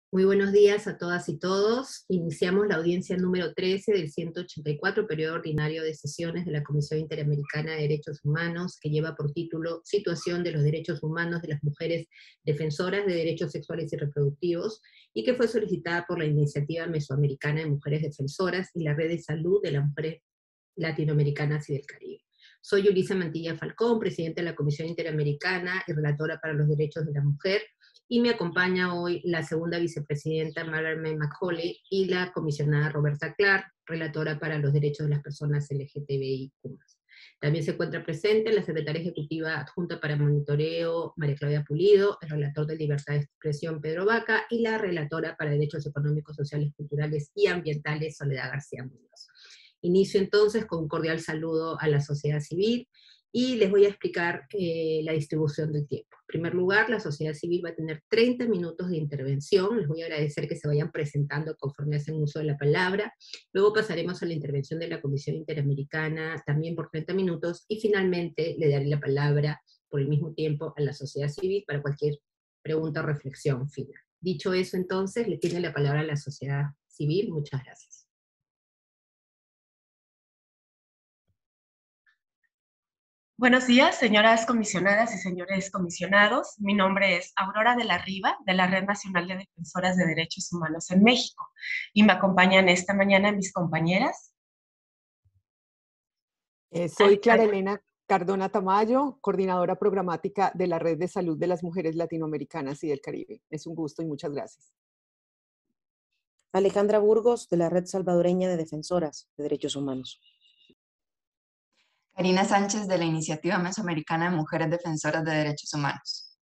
Muy buenos días a todas y todos. Iniciamos la audiencia número 13 del 184 periodo ordinario de sesiones de la Comisión Interamericana de Derechos Humanos, que lleva por título Situación de los Derechos Humanos de las Mujeres Defensoras de Derechos Sexuales y Reproductivos, y que fue solicitada por la Iniciativa Mesoamericana de Mujeres Defensoras y la Red de Salud de las Mujeres Latinoamericanas y del Caribe. Soy Yulisa Mantilla Falcón, presidenta de la Comisión Interamericana y relatora para los derechos de la mujer, y me acompaña hoy la segunda vicepresidenta Margaret McCauley y la comisionada Roberta Clark, relatora para los derechos de las personas LGTBIQ+. También se encuentra presente la secretaria ejecutiva adjunta para monitoreo María Claudia Pulido, el relator de libertad de expresión Pedro Vaca y la relatora para derechos económicos, sociales, culturales y ambientales Soledad García Muñoz. Inicio entonces con un cordial saludo a la sociedad civil y les voy a explicar la distribución del tiempo. En primer lugar, la sociedad civil va a tener 30 minutos de intervención. Les voy a agradecer que se vayan presentando conforme hacen uso de la palabra. Luego pasaremos a la intervención de la Comisión Interamericana, también por 30 minutos, y finalmente le daré la palabra por el mismo tiempo a la sociedad civil para cualquier pregunta o reflexión final. Dicho eso, entonces, le tiene la palabra a la sociedad civil. Muchas gracias. Buenos días, señoras comisionadas y señores comisionados. Mi nombre es Aurora de la Riva, de la Red Nacional de Defensoras de Derechos Humanos en México, y me acompañan esta mañana mis compañeras. Soy Clara Elena Cardona Tamayo, coordinadora programática de la Red de Salud de las Mujeres Latinoamericanas y del Caribe. Es un gusto y muchas gracias. Alejandra Burgos, de la Red Salvadoreña de Defensoras de Derechos Humanos. Karina Sánchez, de la Iniciativa Mesoamericana de Mujeres Defensoras de Derechos Humanos.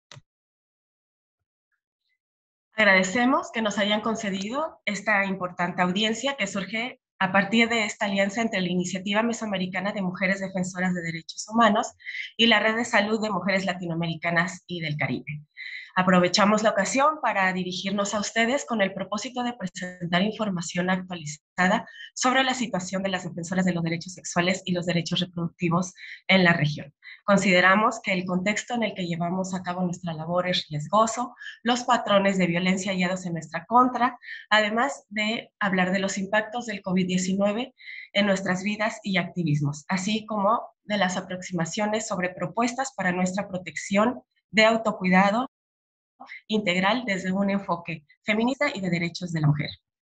Agradecemos que nos hayan concedido esta importante audiencia que surge a partir de esta alianza entre la Iniciativa Mesoamericana de Mujeres Defensoras de Derechos Humanos y la Red de Salud de Mujeres Latinoamericanas y del Caribe. Aprovechamos la ocasión para dirigirnos a ustedes con el propósito de presentar información actualizada sobre la situación de las defensoras de los derechos sexuales y los derechos reproductivos en la región. Consideramos que el contexto en el que llevamos a cabo nuestra labor es riesgoso, los patrones de violencia hallados en nuestra contra, además de hablar de los impactos del COVID-19 en nuestras vidas y activismos, así como de las aproximaciones sobre propuestas para nuestra protección de autocuidado integral desde un enfoque feminista y de derechos de la mujer.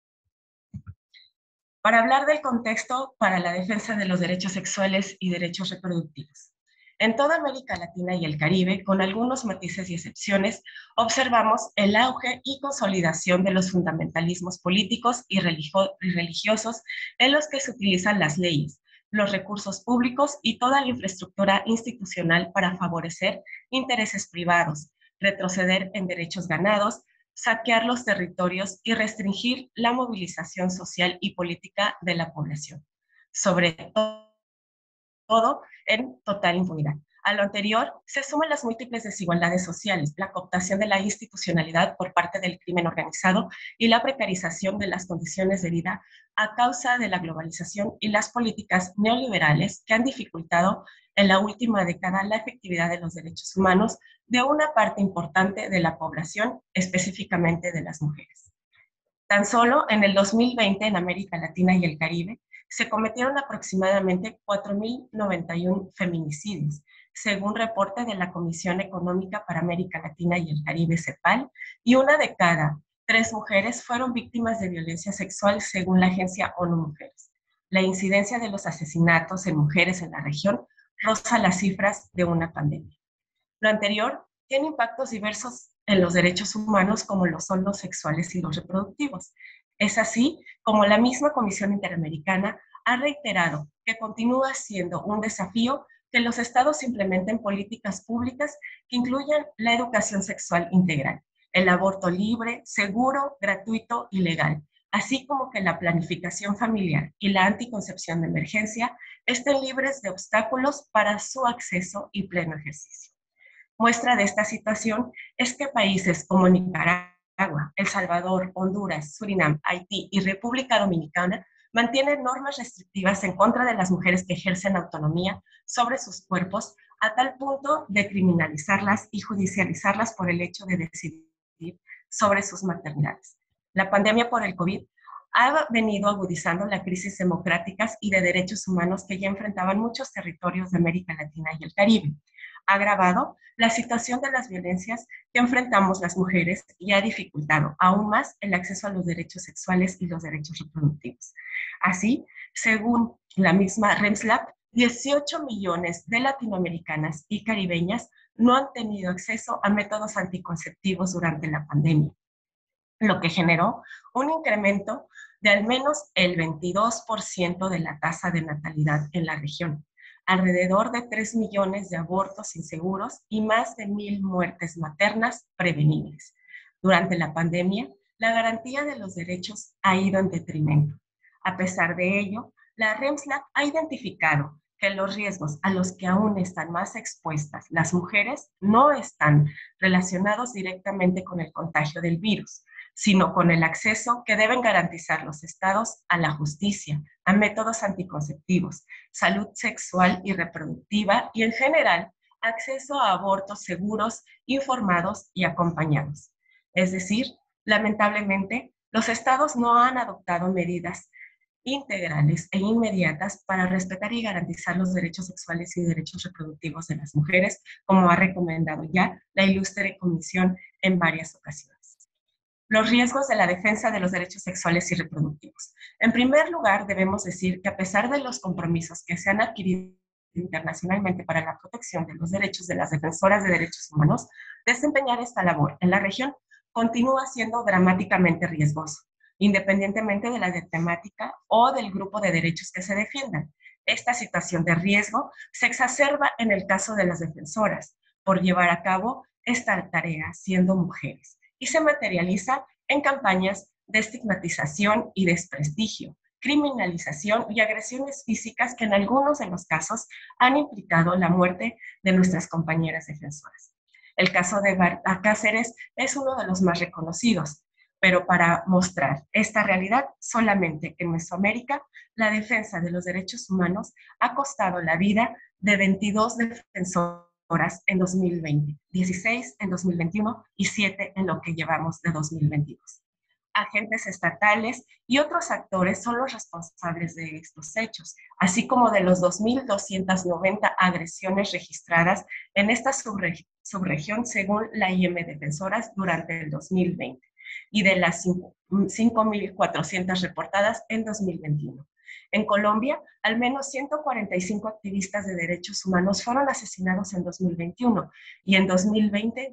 Para hablar del contexto para la defensa de los derechos sexuales y derechos reproductivos. En toda América Latina y el Caribe, con algunos matices y excepciones, observamos el auge y consolidación de los fundamentalismos políticos y religiosos en los que se utilizan las leyes, los recursos públicos y toda la infraestructura institucional para favorecer intereses privados, retroceder en derechos ganados, saquear los territorios y restringir la movilización social y política de la población, sobre todo en total impunidad. A lo anterior se suman las múltiples desigualdades sociales, la cooptación de la institucionalidad por parte del crimen organizado y la precarización de las condiciones de vida a causa de la globalización y las políticas neoliberales que han dificultado en la última década la efectividad de los derechos humanos de una parte importante de la población, específicamente de las mujeres. Tan solo en el 2020 en América Latina y el Caribe se cometieron aproximadamente 4.091 feminicidios, según reporte de la Comisión Económica para América Latina y el Caribe, CEPAL, y una de cada 3 mujeres fueron víctimas de violencia sexual, según la agencia ONU Mujeres. La incidencia de los asesinatos en mujeres en la región roza las cifras de una pandemia. Lo anterior tiene impactos diversos en los derechos humanos, como lo son los sexuales y los reproductivos. Es así como la misma Comisión Interamericana ha reiterado que continúa siendo un desafío que los estados implementen políticas públicas que incluyan la educación sexual integral, el aborto libre, seguro, gratuito y legal, así como que la planificación familiar y la anticoncepción de emergencia estén libres de obstáculos para su acceso y pleno ejercicio. Muestra de esta situación es que países como Nicaragua, El Salvador, Honduras, Surinam, Haití y República Dominicana mantienen normas restrictivas en contra de las mujeres que ejercen autonomía sobre sus cuerpos, a tal punto de criminalizarlas y judicializarlas por el hecho de decidir sobre sus maternidades. La pandemia por el COVID ha venido agudizando la crisis democráticas y de derechos humanos que ya enfrentaban muchos territorios de América Latina y el Caribe. Ha agravado la situación de las violencias que enfrentamos las mujeres y ha dificultado aún más el acceso a los derechos sexuales y los derechos reproductivos. Así, según la misma REMSLAC, 18 millones de latinoamericanas y caribeñas no han tenido acceso a métodos anticonceptivos durante la pandemia, lo que generó un incremento de al menos el 22% de la tasa de natalidad en la región, alrededor de 3 millones de abortos inseguros y más de 1,000 muertes maternas prevenibles. Durante la pandemia, la garantía de los derechos ha ido en detrimento. A pesar de ello, la REMSLAC ha identificado que los riesgos a los que aún están más expuestas las mujeres no están relacionados directamente con el contagio del virus, sino con el acceso que deben garantizar los estados a la justicia, a métodos anticonceptivos, salud sexual y reproductiva y, en general, acceso a abortos seguros, informados y acompañados. Es decir, lamentablemente, los estados no han adoptado medidas integrales e inmediatas para respetar y garantizar los derechos sexuales y derechos reproductivos de las mujeres, como ha recomendado ya la ilustre comisión en varias ocasiones. Los riesgos de la defensa de los derechos sexuales y reproductivos. En primer lugar, debemos decir que a pesar de los compromisos que se han adquirido internacionalmente para la protección de los derechos de las defensoras de derechos humanos, desempeñar esta labor en la región continúa siendo dramáticamente riesgoso, independientemente de la temática o del grupo de derechos que se defiendan. Esta situación de riesgo se exacerba en el caso de las defensoras por llevar a cabo esta tarea siendo mujeres y se materializa en campañas de estigmatización y desprestigio, criminalización y agresiones físicas que en algunos de los casos han implicado la muerte de nuestras compañeras defensoras. El caso de Berta Cáceres es uno de los más reconocidos, pero para mostrar esta realidad solamente en Mesoamérica, la defensa de los derechos humanos ha costado la vida de 22 defensoras en 2020, 16 en 2021 y 7 en lo que llevamos de 2022. Agentes estatales y otros actores son los responsables de estos hechos, así como de los 2,290 agresiones registradas en esta subregión según la IM Defensoras durante el 2020 y de las 5,400 reportadas en 2021. En Colombia, al menos 145 activistas de derechos humanos fueron asesinados en 2021 y en 2020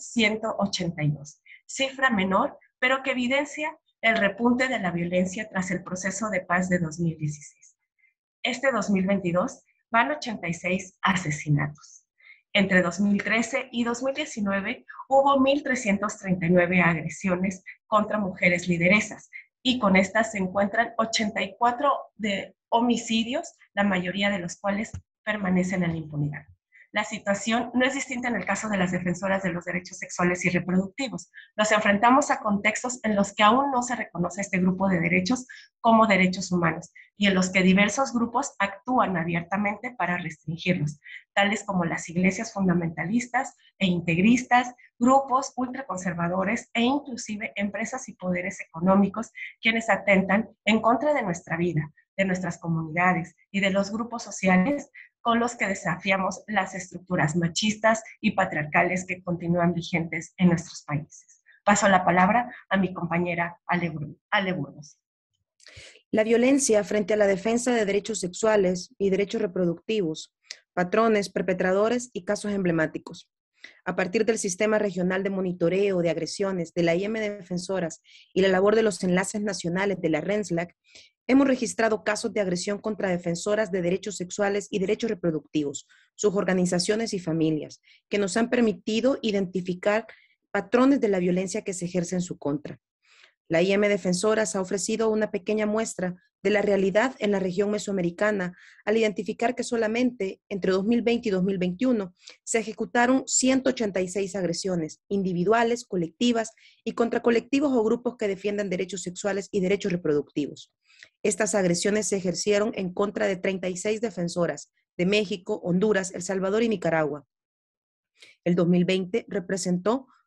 182, cifra menor, pero que evidencia el repunte de la violencia tras el proceso de paz de 2016. Este 2022 van 86 asesinatos. Entre 2013 y 2019 hubo 1,339 agresiones contra mujeres lideresas y con estas se encuentran 84 de homicidios, la mayoría de los cuales permanecen en la impunidad. La situación no es distinta en el caso de las defensoras de los derechos sexuales y reproductivos. Nos enfrentamos a contextos en los que aún no se reconoce este grupo de derechos como derechos humanos y en los que diversos grupos actúan abiertamente para restringirlos, tales como las iglesias fundamentalistas e integristas, grupos ultraconservadores e inclusive empresas y poderes económicos quienes atentan en contra de nuestra vida, de nuestras comunidades y de los grupos sociales con los que desafiamos las estructuras machistas y patriarcales que continúan vigentes en nuestros países. Paso la palabra a mi compañera Ale Burgos. La violencia frente a la defensa de derechos sexuales y derechos reproductivos, patrones, perpetradores y casos emblemáticos. A partir del Sistema Regional de Monitoreo de Agresiones de la IM Defensoras y la labor de los enlaces nacionales de la REMSLAC, hemos registrado casos de agresión contra defensoras de derechos sexuales y derechos reproductivos, sus organizaciones y familias, que nos han permitido identificar patrones de la violencia que se ejerce en su contra. La IM Defensoras ha ofrecido una pequeña muestra de la realidad en la región mesoamericana al identificar que solamente entre 2020 y 2021 se ejecutaron 186 agresiones individuales, colectivas y contra colectivos o grupos que defienden derechos sexuales y derechos reproductivos. Estas agresiones se ejercieron en contra de 36 defensoras de México, Honduras, El Salvador y Nicaragua. El 2020 representó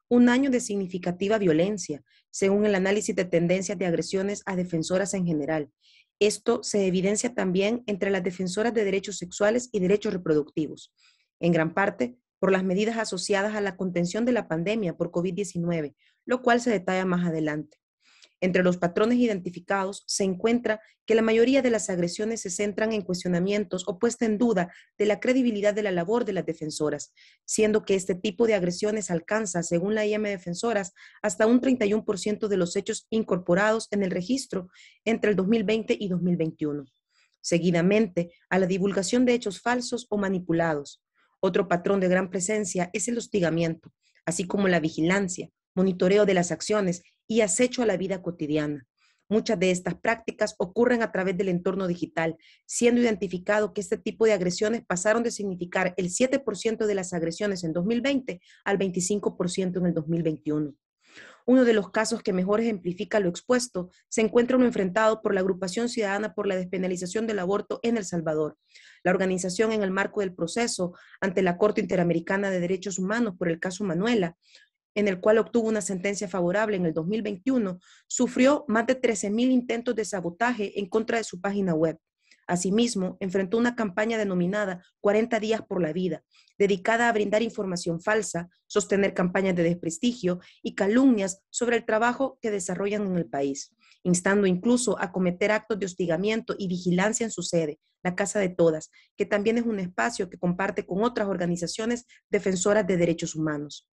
un año de significativa violencia, según el análisis de tendencias de agresiones a defensoras en general. Esto se evidencia también entre las defensoras de derechos sexuales y derechos reproductivos, en gran parte por las medidas asociadas a la contención de la pandemia por COVID-19, lo cual se detalla más adelante. Entre los patrones identificados se encuentra que la mayoría de las agresiones se centran en cuestionamientos o puesta en duda de la credibilidad de la labor de las defensoras, siendo que este tipo de agresiones alcanza, según la IM Defensoras, hasta un 31% de los hechos incorporados en el registro entre el 2020 y 2021. Seguidamente, a la divulgación de hechos falsos o manipulados. Otro patrón de gran presencia es el hostigamiento, así como la vigilancia, monitoreo de las acciones y acecho a la vida cotidiana. Muchas de estas prácticas ocurren a través del entorno digital, siendo identificado que este tipo de agresiones pasaron de significar el 7% de las agresiones en 2020 al 25% en el 2021. Uno de los casos que mejor ejemplifica lo expuesto se encuentra uno enfrentado por la Agrupación Ciudadana por la Despenalización del Aborto en El Salvador. La organización, en el marco del proceso ante la Corte Interamericana de Derechos Humanos por el caso Manuela, en el cual obtuvo una sentencia favorable en el 2021, sufrió más de 13,000 intentos de sabotaje en contra de su página web. Asimismo, enfrentó una campaña denominada 40 días por la vida, dedicada a brindar información falsa, sostener campañas de desprestigio y calumnias sobre el trabajo que desarrollan en el país, instando incluso a cometer actos de hostigamiento y vigilancia en su sede, la Casa de Todas, que también es un espacio que comparte con otras organizaciones defensoras de derechos humanos.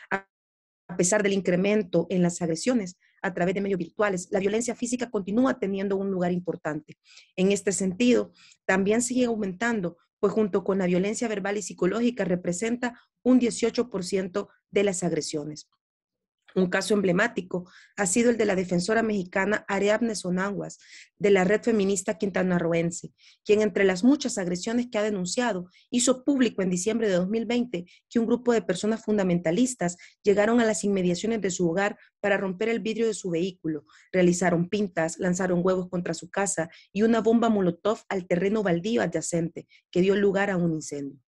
A pesar del incremento en las agresiones a través de medios virtuales, la violencia física continúa teniendo un lugar importante. En este sentido, también sigue aumentando, pues junto con la violencia verbal y psicológica representa un 18% de las agresiones. Un caso emblemático ha sido el de la defensora mexicana Ariadne Sonanguas, de la red feminista quintanarroense, quien entre las muchas agresiones que ha denunciado, hizo público en diciembre de 2020 que un grupo de personas fundamentalistas llegaron a las inmediaciones de su hogar para romper el vidrio de su vehículo, realizaron pintas, lanzaron huevos contra su casa y una bomba molotov al terreno baldío adyacente, que dio lugar a un incendio.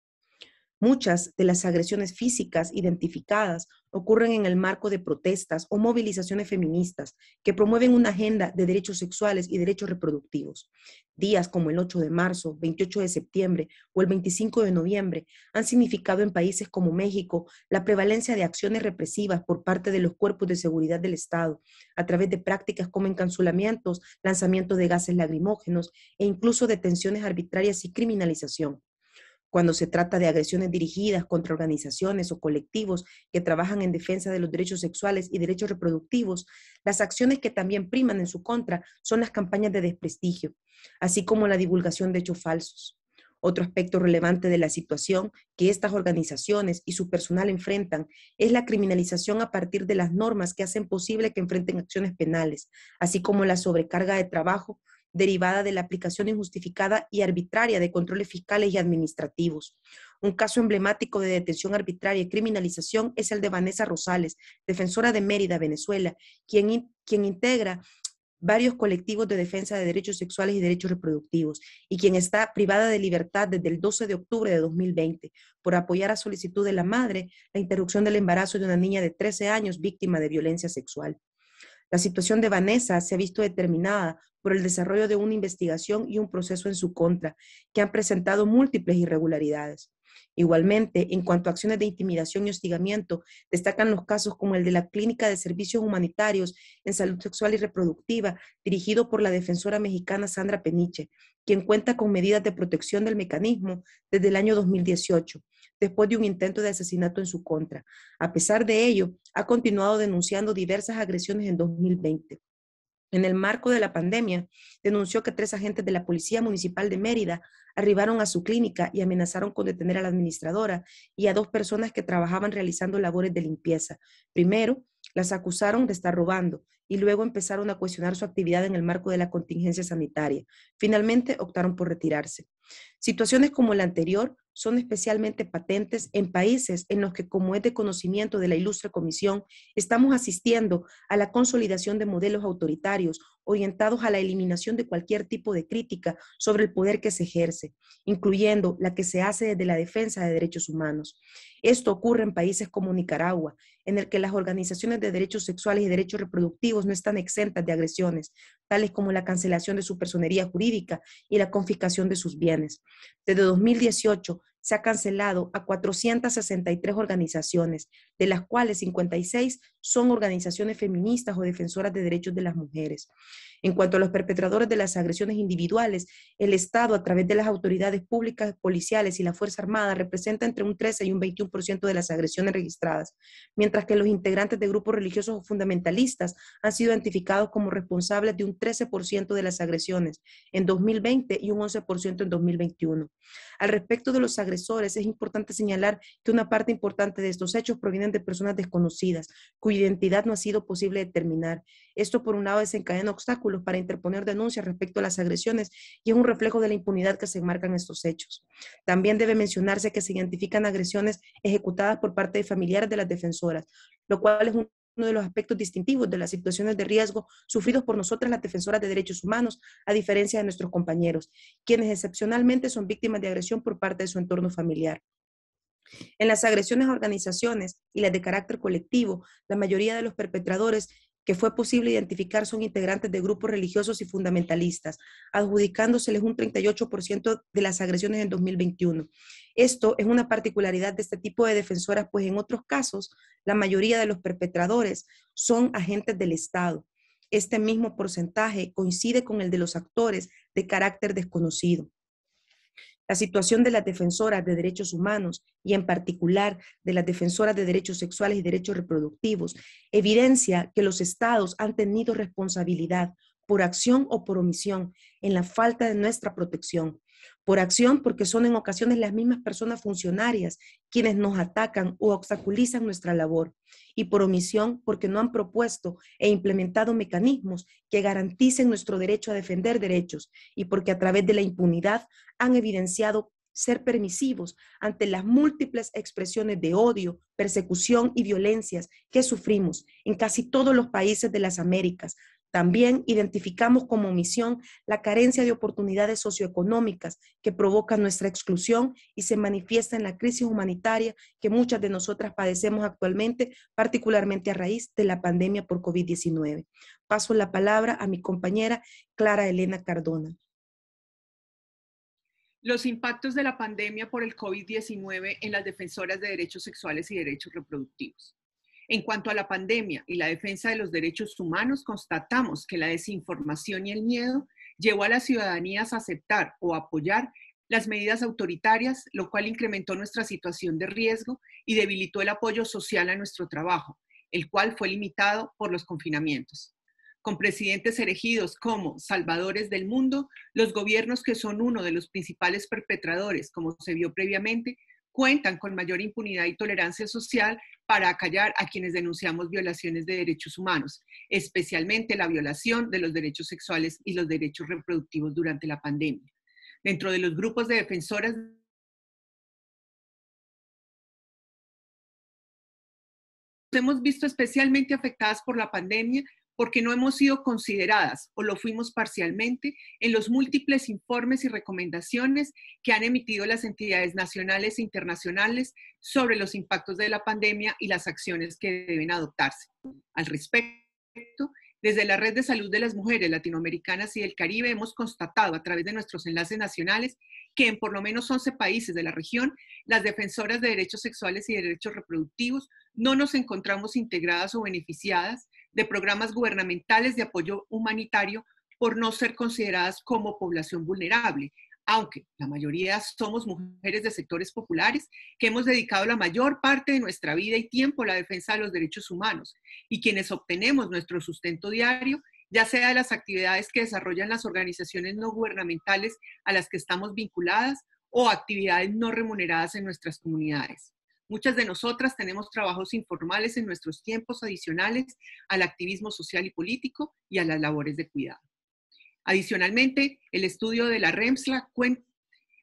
Muchas de las agresiones físicas identificadas ocurren en el marco de protestas o movilizaciones feministas que promueven una agenda de derechos sexuales y derechos reproductivos. Días como el 8 de marzo, 28 de septiembre o el 25 de noviembre han significado en países como México la prevalencia de acciones represivas por parte de los cuerpos de seguridad del Estado, a través de prácticas como encarcelamientos, lanzamiento de gases lacrimógenos e incluso detenciones arbitrarias y criminalización. Cuando se trata de agresiones dirigidas contra organizaciones o colectivos que trabajan en defensa de los derechos sexuales y derechos reproductivos, las acciones que también priman en su contra son las campañas de desprestigio, así como la divulgación de hechos falsos. Otro aspecto relevante de la situación que estas organizaciones y su personal enfrentan es la criminalización a partir de las normas que hacen posible que enfrenten acciones penales, así como la sobrecarga de trabajo derivada de la aplicación injustificada y arbitraria de controles fiscales y administrativos. Un caso emblemático de detención arbitraria y criminalización es el de Vanessa Rosales, defensora de Mérida, Venezuela, quien integra varios colectivos de defensa de derechos sexuales y derechos reproductivos, y quien está privada de libertad desde el 12 de octubre de 2020 por apoyar a solicitud de la madre la interrupción del embarazo de una niña de 13 años víctima de violencia sexual. La situación de Vanessa se ha visto determinada por el desarrollo de una investigación y un proceso en su contra, que han presentado múltiples irregularidades. Igualmente, en cuanto a acciones de intimidación y hostigamiento, destacan los casos como el de la Clínica de Servicios Humanitarios en Salud Sexual y Reproductiva, dirigido por la defensora mexicana Sandra Peniche, quien cuenta con medidas de protección del mecanismo desde el año 2018, después de un intento de asesinato en su contra. A pesar de ello, ha continuado denunciando diversas agresiones en 2020. En el marco de la pandemia, denunció que 3 agentes de la Policía Municipal de Mérida arribaron a su clínica y amenazaron con detener a la administradora y a 2 personas que trabajaban realizando labores de limpieza. Primero, las acusaron de estar robando y luego empezaron a cuestionar su actividad en el marco de la contingencia sanitaria. Finalmente, optaron por retirarse. Situaciones como la anterior son especialmente patentes en países en los que, como es de conocimiento de la ilustre comisión, estamos asistiendo a la consolidación de modelos autoritarios orientados a la eliminación de cualquier tipo de crítica sobre el poder que se ejerce, incluyendo la que se hace desde la defensa de derechos humanos. Esto ocurre en países como Nicaragua, en el que las organizaciones de derechos sexuales y derechos reproductivos no están exentas de agresiones, tales como la cancelación de su personería jurídica y la confiscación de sus bienes. Desde 2018 se ha cancelado a 463 organizaciones, de las cuales 56 son organizaciones feministas o defensoras de derechos de las mujeres. En cuanto a los perpetradores de las agresiones individuales, el Estado, a través de las autoridades públicas, policiales y la Fuerza Armada, representa entre un 13 y un 21% de las agresiones registradas, mientras que los integrantes de grupos religiosos o fundamentalistas han sido identificados como responsables de un 13% de las agresiones en 2020 y un 11% en 2021. Al respecto de los agresores, es importante señalar que una parte importante de estos hechos provienen de personas desconocidas, cuya identidad no ha sido posible determinar. Esto, por un lado, desencadena obstáculos para interponer denuncias respecto a las agresiones y es un reflejo de la impunidad que se enmarcan estos hechos. También debe mencionarse que se identifican agresiones ejecutadas por parte de familiares de las defensoras, lo cual es uno de los aspectos distintivos de las situaciones de riesgo sufridos por nosotras las defensoras de derechos humanos, a diferencia de nuestros compañeros, quienes excepcionalmente son víctimas de agresión por parte de su entorno familiar. En las agresiones a organizaciones y las de carácter colectivo, la mayoría de los perpetradores que fue posible identificar son integrantes de grupos religiosos y fundamentalistas, adjudicándoseles un 38% de las agresiones en 2021. Esto es una particularidad de este tipo de defensoras, pues en otros casos, la mayoría de los perpetradores son agentes del Estado. Este mismo porcentaje coincide con el de los actores de carácter desconocido. La situación de las defensoras de derechos humanos y en particular de las defensoras de derechos sexuales y derechos reproductivos evidencia que los estados han tenido responsabilidad por acción o por omisión en la falta de nuestra protección. Por acción porque son en ocasiones las mismas personas funcionarias quienes nos atacan o obstaculizan nuestra labor. Y por omisión porque no han propuesto e implementado mecanismos que garanticen nuestro derecho a defender derechos y porque a través de la impunidad han evidenciado ser permisivos ante las múltiples expresiones de odio, persecución y violencias que sufrimos en casi todos los países de las Américas. También identificamos como omisión la carencia de oportunidades socioeconómicas que provoca nuestra exclusión y se manifiesta en la crisis humanitaria que muchas de nosotras padecemos actualmente, particularmente a raíz de la pandemia por COVID-19. Paso la palabra a mi compañera Clara Elena Cardona. Los impactos de la pandemia por el COVID-19 en las defensoras de derechos sexuales y derechos reproductivos. En cuanto a la pandemia y la defensa de los derechos humanos, constatamos que la desinformación y el miedo llevó a las ciudadanías a aceptar o apoyar las medidas autoritarias, lo cual incrementó nuestra situación de riesgo y debilitó el apoyo social a nuestro trabajo, el cual fue limitado por los confinamientos. Con presidentes elegidos como salvadores del mundo, los gobiernos que son uno de los principales perpetradores, como se vio previamente, cuentan con mayor impunidad y tolerancia social para acallar a quienes denunciamos violaciones de derechos humanos, especialmente la violación de los derechos sexuales y los derechos reproductivos durante la pandemia. Dentro de los grupos de defensoras nos hemos visto especialmente afectadas por la pandemia porque no hemos sido consideradas, o lo fuimos parcialmente, en los múltiples informes y recomendaciones que han emitido las entidades nacionales e internacionales sobre los impactos de la pandemia y las acciones que deben adoptarse. Al respecto, desde la Red de Salud de las Mujeres Latinoamericanas y del Caribe hemos constatado a través de nuestros enlaces nacionales que en por lo menos 11 países de la región, las defensoras de derechos sexuales y derechos reproductivos no nos encontramos integradas o beneficiadas de programas gubernamentales de apoyo humanitario por no ser consideradas como población vulnerable, aunque la mayoría somos mujeres de sectores populares que hemos dedicado la mayor parte de nuestra vida y tiempo a la defensa de los derechos humanos y quienes obtenemos nuestro sustento diario, ya sea de las actividades que desarrollan las organizaciones no gubernamentales a las que estamos vinculadas o actividades no remuneradas en nuestras comunidades. Muchas de nosotras tenemos trabajos informales en nuestros tiempos adicionales al activismo social y político y a las labores de cuidado. Adicionalmente, el estudio de la REMSLA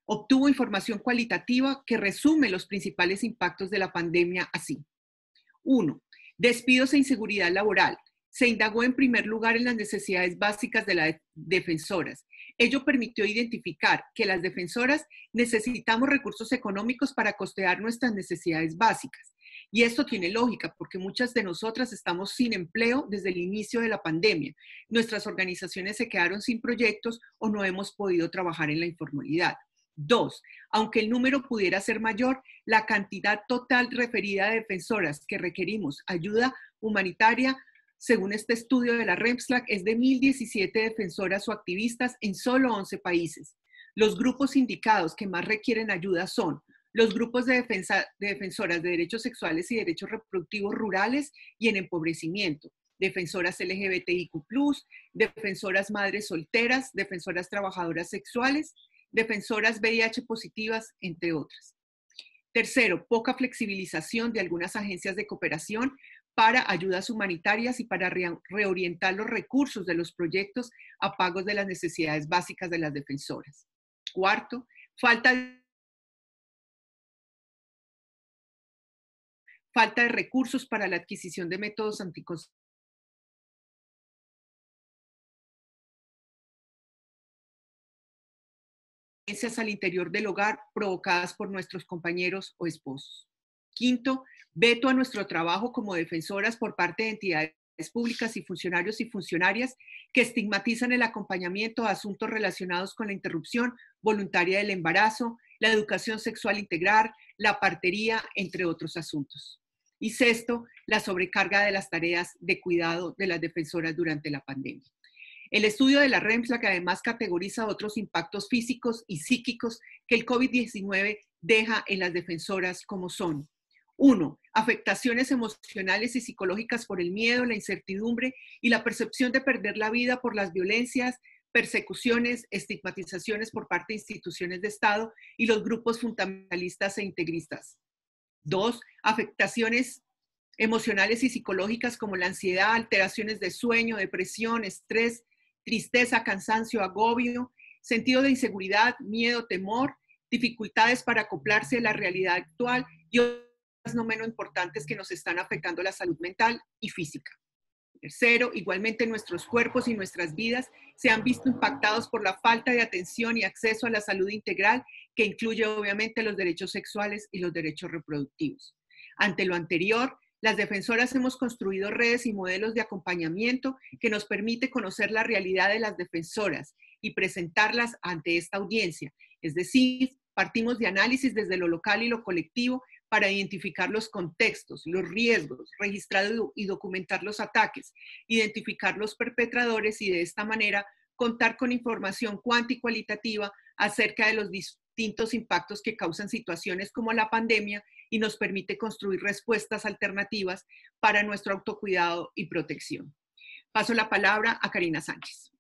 Obtuvo información cualitativa que resume los principales impactos de la pandemia así. 1. Despidos e inseguridad laboral. Se indagó en primer lugar en las necesidades básicas de las defensoras. Ello permitió identificar que las defensoras necesitamos recursos económicos para costear nuestras necesidades básicas. Y esto tiene lógica porque muchas de nosotras estamos sin empleo desde el inicio de la pandemia. Nuestras organizaciones se quedaron sin proyectos o no hemos podido trabajar en la informalidad. 2. Aunque el número pudiera ser mayor, la cantidad total referida de defensoras que requerimos ayuda humanitaria, según este estudio de la REMSLAC, es de 1.017 defensoras o activistas en solo 11 países. Los grupos indicados que más requieren ayuda son los grupos de defensoras de derechos sexuales y derechos reproductivos rurales y en empobrecimiento, defensoras LGBTIQ+, defensoras madres solteras, defensoras trabajadoras sexuales, defensoras VIH positivas, entre otras. Tercero, poca flexibilización de algunas agencias de cooperación para ayudas humanitarias y para reorientar los recursos de los proyectos a pagos de las necesidades básicas de las defensoras. Cuarto, falta de recursos para la adquisición de métodos anticonceptivos al interior del hogar provocadas por nuestros compañeros o esposos. Quinto, veto a nuestro trabajo como defensoras por parte de entidades públicas y funcionarios y funcionarias que estigmatizan el acompañamiento a asuntos relacionados con la interrupción voluntaria del embarazo, la educación sexual integral, la partería, entre otros asuntos. Y sexto, la sobrecarga de las tareas de cuidado de las defensoras durante la pandemia. El estudio de la REMSLAC además categoriza otros impactos físicos y psíquicos que el COVID-19 deja en las defensoras, como son: 1. Afectaciones emocionales y psicológicas por el miedo, la incertidumbre y la percepción de perder la vida por las violencias, persecuciones, estigmatizaciones por parte de instituciones de Estado y los grupos fundamentalistas e integristas. 2. Afectaciones emocionales y psicológicas como la ansiedad, alteraciones de sueño, depresión, estrés, tristeza, cansancio, agobio, sentido de inseguridad, miedo, temor, dificultades para acoplarse a la realidad actual y otras no menos importantes que nos están afectando la salud mental y física. Tercero, igualmente nuestros cuerpos y nuestras vidas se han visto impactados por la falta de atención y acceso a la salud integral, que incluye obviamente los derechos sexuales y los derechos reproductivos. Ante lo anterior, las defensoras hemos construido redes y modelos de acompañamiento que nos permite conocer la realidad de las defensoras y presentarlas ante esta audiencia. Es decir, partimos de análisis desde lo local y lo colectivo para identificar los contextos, los riesgos, registrar y documentar los ataques, identificar los perpetradores y de esta manera contar con información cuántica y cualitativa acerca de los distintos impactos que causan situaciones como la pandemia y nos permite construir respuestas alternativas para nuestro autocuidado y protección. Paso la palabra a Karina Sánchez.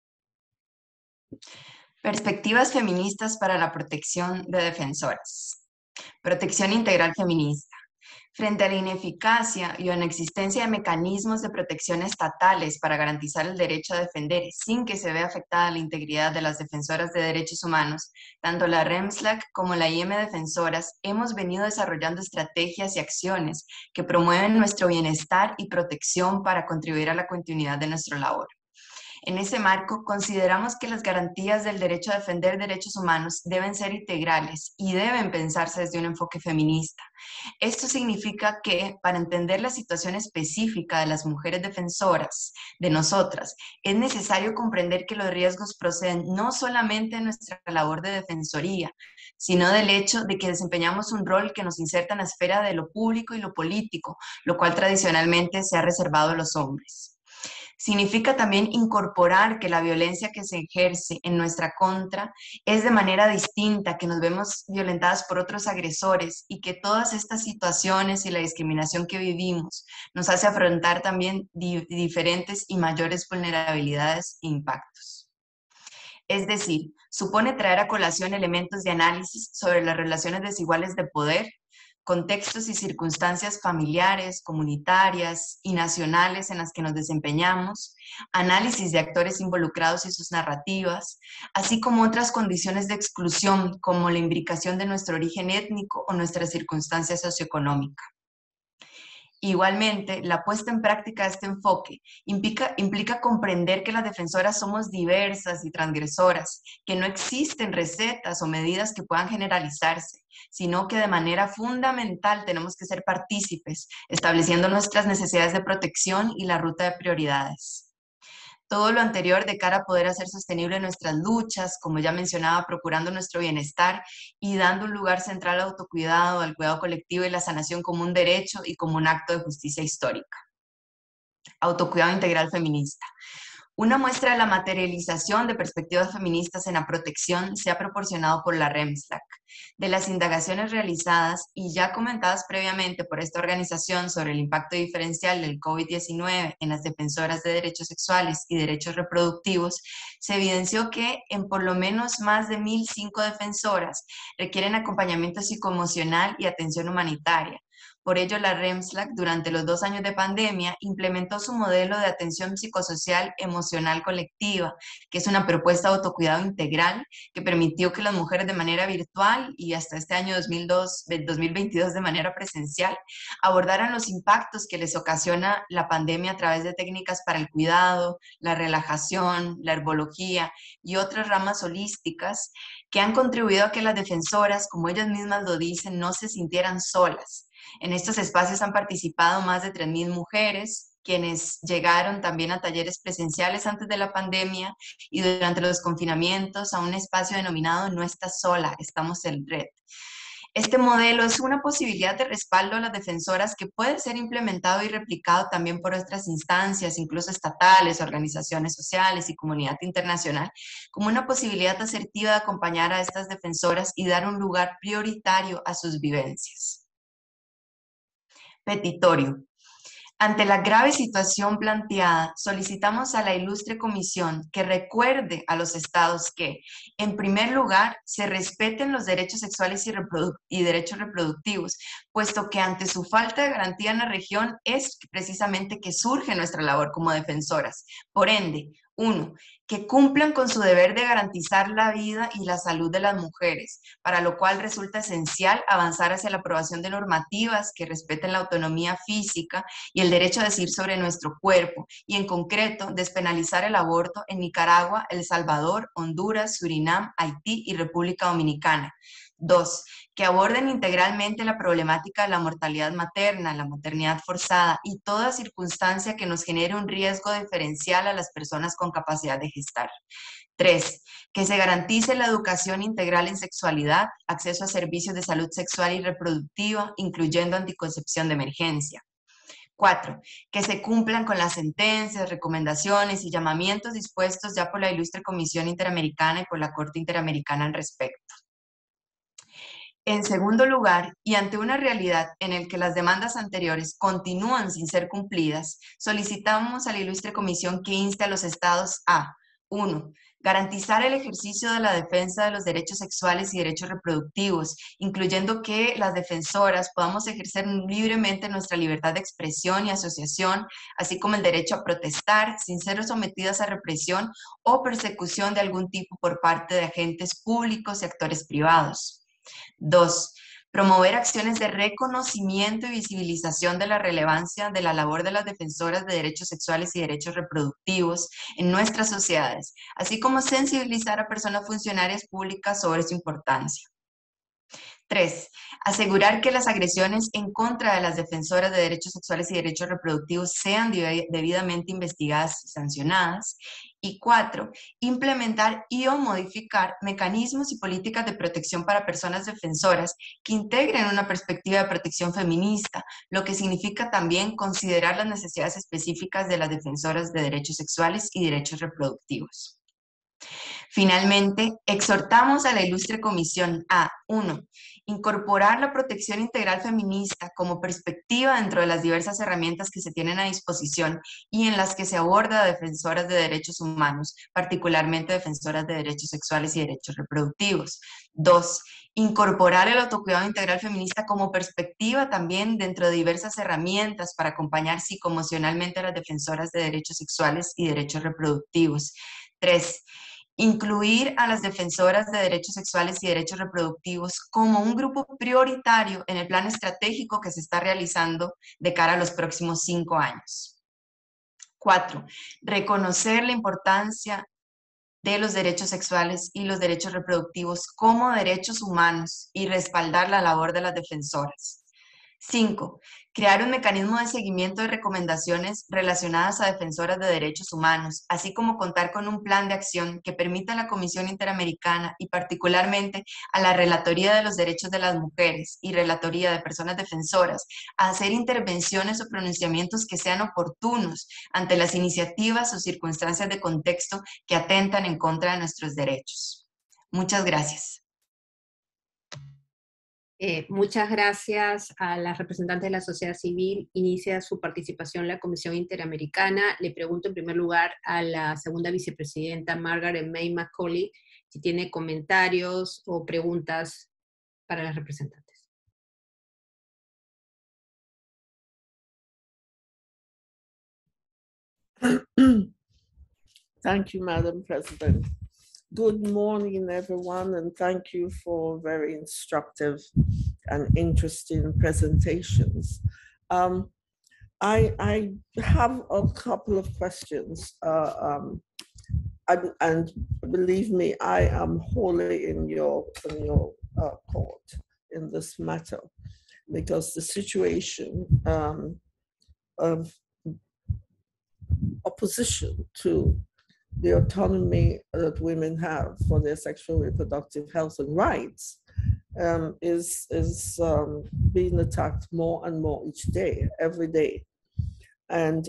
Perspectivas feministas para la protección de defensoras. Protección integral feminista. Frente a la ineficacia y a la existencia de mecanismos de protección estatales para garantizar el derecho a defender sin que se vea afectada la integridad de las defensoras de derechos humanos, tanto la REMSLAC como la IM Defensoras hemos venido desarrollando estrategias y acciones que promueven nuestro bienestar y protección para contribuir a la continuidad de nuestra labor. En ese marco, consideramos que las garantías del derecho a defender derechos humanos deben ser integrales y deben pensarse desde un enfoque feminista. Esto significa que, para entender la situación específica de las mujeres defensoras, de nosotras, es necesario comprender que los riesgos proceden no solamente de nuestra labor de defensoría, sino del hecho de que desempeñamos un rol que nos inserta en la esfera de lo público y lo político, lo cual tradicionalmente se ha reservado a los hombres. Significa también incorporar que la violencia que se ejerce en nuestra contra es de manera distinta, que nos vemos violentadas por otros agresores y que todas estas situaciones y la discriminación que vivimos nos hace afrontar también diferentes y mayores vulnerabilidades e impactos. Es decir, supone traer a colación elementos de análisis sobre las relaciones desiguales de poder, contextos y circunstancias familiares, comunitarias y nacionales en las que nos desempeñamos, análisis de actores involucrados y sus narrativas, así como otras condiciones de exclusión como la imbricación de nuestro origen étnico o nuestra circunstancia socioeconómica. Igualmente, la puesta en práctica de este enfoque implica comprender que las defensoras somos diversas y transgresoras, que no existen recetas o medidas que puedan generalizarse, sino que de manera fundamental tenemos que ser partícipes, estableciendo nuestras necesidades de protección y la ruta de prioridades. Todo lo anterior de cara a poder hacer sostenible nuestras luchas, como ya mencionaba, procurando nuestro bienestar y dando un lugar central al autocuidado, al cuidado colectivo y la sanación como un derecho y como un acto de justicia histórica. Autocuidado integral feminista. Una muestra de la materialización de perspectivas feministas en la protección se ha proporcionado por la REMSLAC. De las indagaciones realizadas y ya comentadas previamente por esta organización sobre el impacto diferencial del COVID-19 en las defensoras de derechos sexuales y derechos reproductivos, se evidenció que en por lo menos más de 1.005 defensoras requieren acompañamiento psicoemocional y atención humanitaria. Por ello, la REMSLAC, durante los 2 años de pandemia, implementó su modelo de atención psicosocial emocional colectiva, que es una propuesta de autocuidado integral que permitió que las mujeres de manera virtual y hasta este año 2022 de manera presencial abordaran los impactos que les ocasiona la pandemia a través de técnicas para el cuidado, la relajación, la herbología y otras ramas holísticas que han contribuido a que las defensoras, como ellas mismas lo dicen, no se sintieran solas. En estos espacios han participado más de 3.000 mujeres, quienes llegaron también a talleres presenciales antes de la pandemia y durante los confinamientos a un espacio denominado No Estás Sola, Estamos en Red. Este modelo es una posibilidad de respaldo a las defensoras que puede ser implementado y replicado también por otras instancias, incluso estatales, organizaciones sociales y comunidad internacional, como una posibilidad asertiva de acompañar a estas defensoras y dar un lugar prioritario a sus vivencias. Petitorio. Ante la grave situación planteada, solicitamos a la ilustre comisión que recuerde a los estados que, en primer lugar, se respeten los derechos sexuales y derechos reproductivos, puesto que ante su falta de garantía en la región es precisamente que surge nuestra labor como defensoras. Por ende, 1. Que cumplan con su deber de garantizar la vida y la salud de las mujeres, para lo cual resulta esencial avanzar hacia la aprobación de normativas que respeten la autonomía física y el derecho a decidir sobre nuestro cuerpo, y en concreto, despenalizar el aborto en Nicaragua, El Salvador, Honduras, Surinam, Haití y República Dominicana. 2. Que aborden integralmente la problemática de la mortalidad materna, la maternidad forzada y toda circunstancia que nos genere un riesgo diferencial a las personas con capacidad de gestar. 3. Que se garantice la educación integral en sexualidad, acceso a servicios de salud sexual y reproductiva, incluyendo anticoncepción de emergencia. 4. Que se cumplan con las sentencias, recomendaciones y llamamientos dispuestos ya por la ilustre Comisión Interamericana y por la Corte Interamericana al respecto. En segundo lugar, y ante una realidad en la que las demandas anteriores continúan sin ser cumplidas, solicitamos a la ilustre comisión que inste a los estados a 1. Garantizar el ejercicio de la defensa de los derechos sexuales y derechos reproductivos, incluyendo que las defensoras podamos ejercer libremente nuestra libertad de expresión y asociación, así como el derecho a protestar sin ser sometidas a represión o persecución de algún tipo por parte de agentes públicos y actores privados. 2. Promover acciones de reconocimiento y visibilización de la relevancia de la labor de las defensoras de derechos sexuales y derechos reproductivos en nuestras sociedades, así como sensibilizar a personas funcionarias públicas sobre su importancia. 3. Asegurar que las agresiones en contra de las defensoras de derechos sexuales y derechos reproductivos sean debidamente investigadas y sancionadas. Y 4. Implementar y o modificar mecanismos y políticas de protección para personas defensoras que integren una perspectiva de protección feminista, lo que significa también considerar las necesidades específicas de las defensoras de derechos sexuales y derechos reproductivos. Finalmente, exhortamos a la ilustre comisión a 1. Incorporar la protección integral feminista como perspectiva dentro de las diversas herramientas que se tienen a disposición y en las que se aborda a defensoras de derechos humanos, particularmente defensoras de derechos sexuales y derechos reproductivos. 2. Incorporar el autocuidado integral feminista como perspectiva también dentro de diversas herramientas para acompañar psicoemocionalmente a las defensoras de derechos sexuales y derechos reproductivos. 3. Incluir a las defensoras de derechos sexuales y derechos reproductivos como un grupo prioritario en el plan estratégico que se está realizando de cara a los próximos 5 años. 4. Reconocer la importancia de los derechos sexuales y los derechos reproductivos como derechos humanos y respaldar la labor de las defensoras. 5. Crear un mecanismo de seguimiento de recomendaciones relacionadas a defensoras de derechos humanos, así como contar con un plan de acción que permita a la Comisión Interamericana y particularmente a la Relatoría de los Derechos de las Mujeres y Relatoría de Personas Defensoras a hacer intervenciones o pronunciamientos que sean oportunos ante las iniciativas o circunstancias de contexto que atentan en contra de nuestros derechos. Muchas gracias. Muchas gracias a las representantes de la sociedad civil. Inicia su participación la Comisión Interamericana. Le pregunto en primer lugar a la segunda vicepresidenta, Margaret May Macaulay, si tiene comentarios o preguntas para las representantes. Thank you, Madam President. Good morning, everyone, and thank you for very instructive and interesting presentations. I have a couple of questions, and believe me, I am wholly in your court in this matter, because the situation of opposition to the autonomy that women have for their sexual reproductive health and rights is being attacked more and more each day, every day. And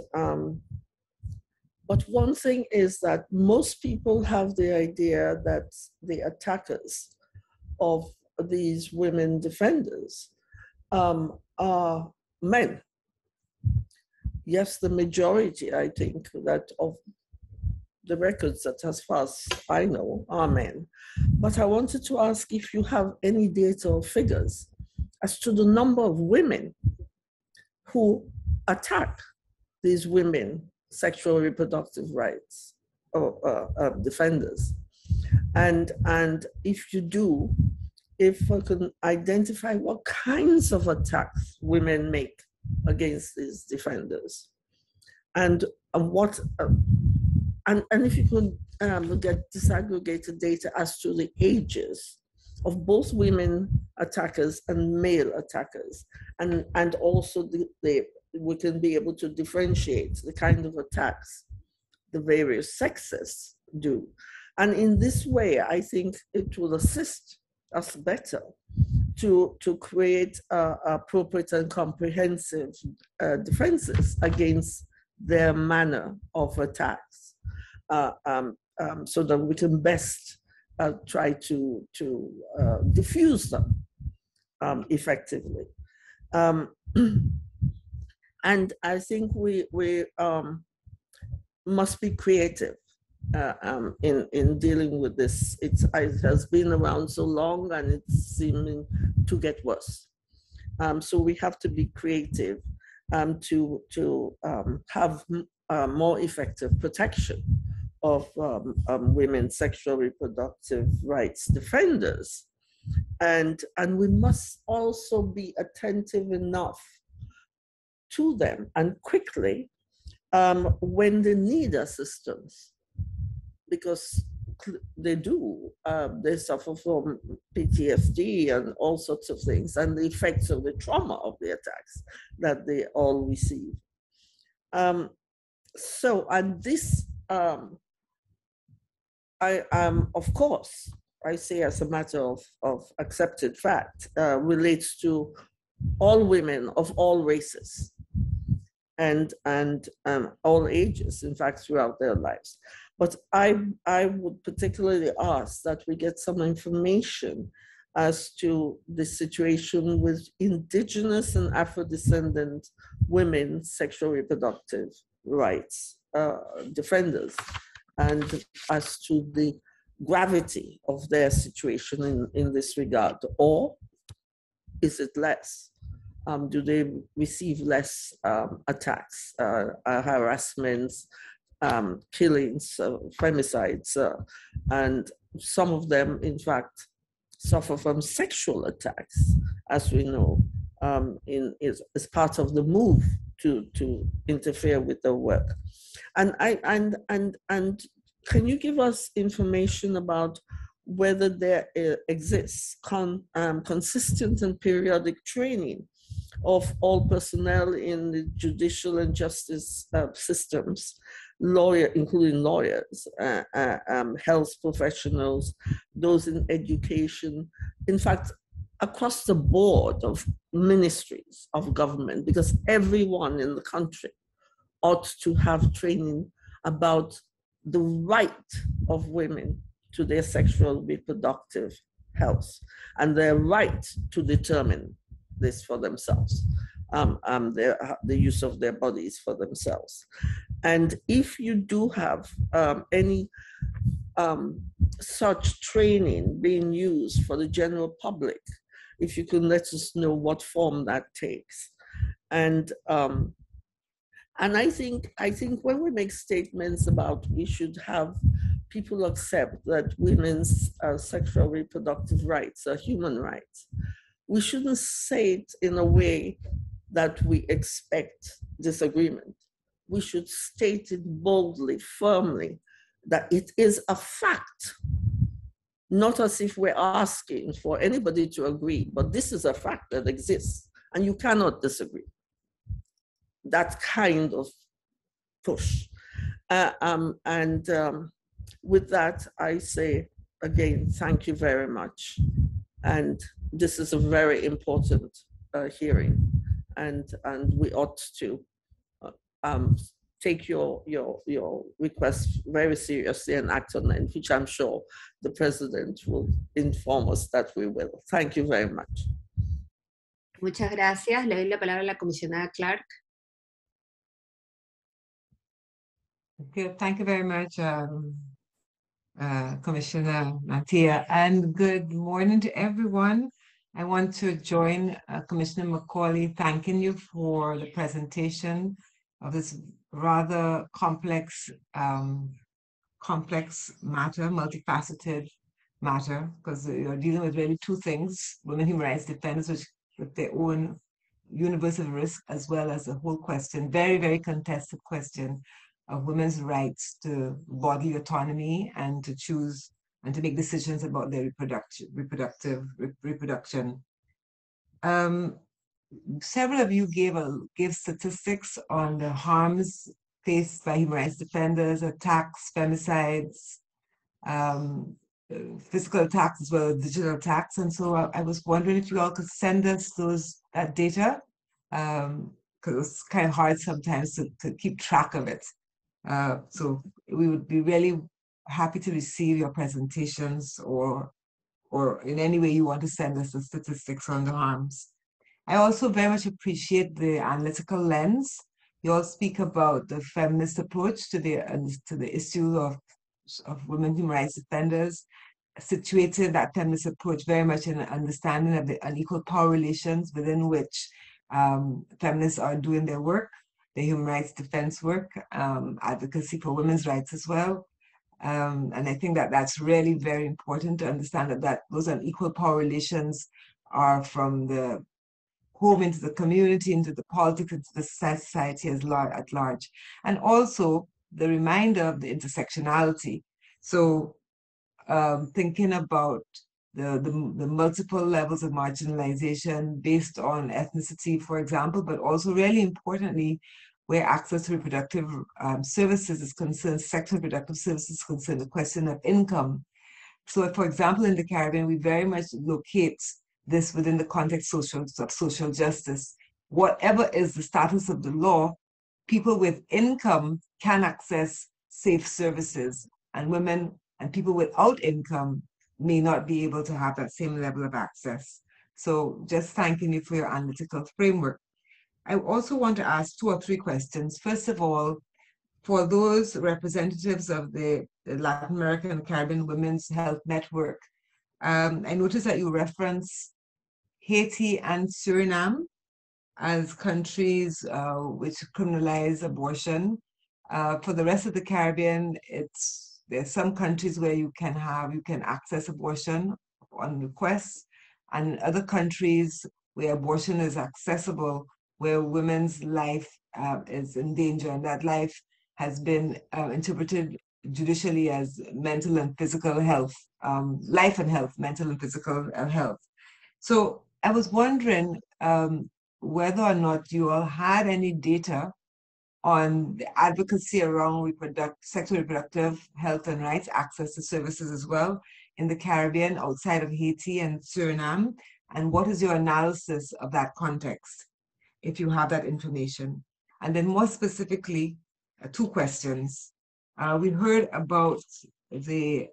but one thing is that most people have the idea that the attackers of these women defenders are men. Yes, the majority, I think, that of the records that as far as I know are men. But I wanted to ask if you have any data or figures as to the number of women who attack these women sexual reproductive rights or defenders. And if you do, if we can identify what kinds of attacks women make against these defenders, and what and if you could get disaggregated data as to the ages of both women attackers and male attackers, and also we can be able to differentiate the kind of attacks the various sexes do. And in this way, I think it will assist us better to create appropriate and comprehensive defenses against their manner of attacks, so that we can best try to diffuse them effectively. And I think we must be creative in dealing with this. It has been around so long and it's seeming to get worse. So we have to be creative to have more effective protection of women's sexual reproductive rights defenders. And we must also be attentive enough to them and quickly when they need assistance, because they do, they suffer from PTSD and all sorts of things, and the effects of the trauma of the attacks that they all receive. So, and this, I of course, I say as a matter of accepted fact, relates to all women of all races. and all ages, in fact, throughout their lives. But I would particularly ask that we get some information as to the situation with indigenous and Afro-descendant women's sexual reproductive rights defenders, and as to the gravity of their situation in this regard, or is it less? Do they receive less attacks, harassments, killings, femicides, and some of them, in fact, suffer from sexual attacks, as we know, as part of the move to interfere with their work. And can you give us information about whether there exists consistent and periodic training of all personnel in the judicial and justice systems, including lawyers, health professionals, those in education, in fact, across the board of ministries of government, because everyone in the country ought to have training about the right of women to their sexual reproductive health and their right to determine this for themselves, the use of their bodies for themselves. And if you do have any such training being used for the general public, if you can let us know what form that takes. And I think when we make statements about we should have people accept that women's sexual reproductive rights are human rights, we shouldn't say it in a way that we expect disagreement. We should state it boldly, firmly, that it is a fact, not as if we're asking for anybody to agree, but this is a fact that exists and you cannot disagree. That kind of push. With that, I say again, thank you very much. And this is a very important hearing, and we ought to take your request very seriously and act on it, which I'm sure the President will inform us that we will. Thank you very much. Muchas gracias. Le doy la palabra a la comisionada Clark. Good. Thank you very much, Commissioner Natia, and good morning to everyone. I want to join Commissioner Macaulay thanking you for the presentation of this rather complex matter, multifaceted matter, because you're dealing with really two things: women human rights defenders, which with their own universe of risk, as well as the whole question, very, very contested question of women's rights to bodily autonomy and to choose and to make decisions about their reproduction. Several of you gave statistics on the harms faced by human rights defenders, attacks, femicides, physical attacks as well as digital attacks. And so I was wondering if you all could send us that data, because it's kind of hard sometimes to keep track of it. So we would be really happy to receive your presentations or in any way you want to send us the statistics on the harms. I also very much appreciate the analytical lens. You all speak about the feminist approach to the issue of women human rights defenders, situated that feminist approach very much in an understanding of the unequal power relations within which feminists are doing their work, the human rights defense work, advocacy for women's rights as well. And I think that that's really very important to understand that those unequal power relations are from the home into the community, into the politics, into the society at large. And also the reminder of the intersectionality. So thinking about the multiple levels of marginalization based on ethnicity, for example, but also really importantly, where access to reproductive services is concerned, sexual reproductive services is concerned, the question of income. So for example, in the Caribbean, we very much locate this within the context of social justice. Whatever is the status of the law, people with income can access safe services, and women and people without income may not be able to have that same level of access. So just thanking you for your analytical framework. I also want to ask 2 or 3 questions. First of all, for those representatives of the Latin American and Caribbean Women's Health Network, I noticed that you reference Haiti and Suriname as countries which criminalize abortion. For the rest of the Caribbean, there's some countries where you can access abortion on request, and other countries where abortion is accessible, where women's life is in danger, and that life has been interpreted judicially as mental and physical health, life and health, mental and physical health. So I was wondering whether or not you all had any data on the advocacy around sexual reproductive health and rights, access to services as well in the Caribbean outside of Haiti and Suriname, and what is your analysis of that context, if you have that information? And then more specifically, 2 questions. We heard about the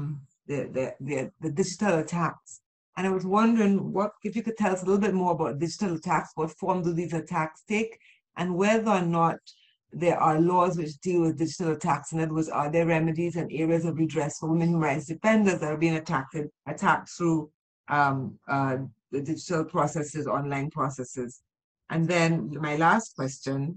digital attacks, and I was wondering if you could tell us a little bit more about digital attacks, what form do these attacks take, and whether or not there are laws which deal with digital attacks. In other words, are there remedies and areas of redress for women rights defenders that are being attacked through the digital processes, online processes? And then my last question,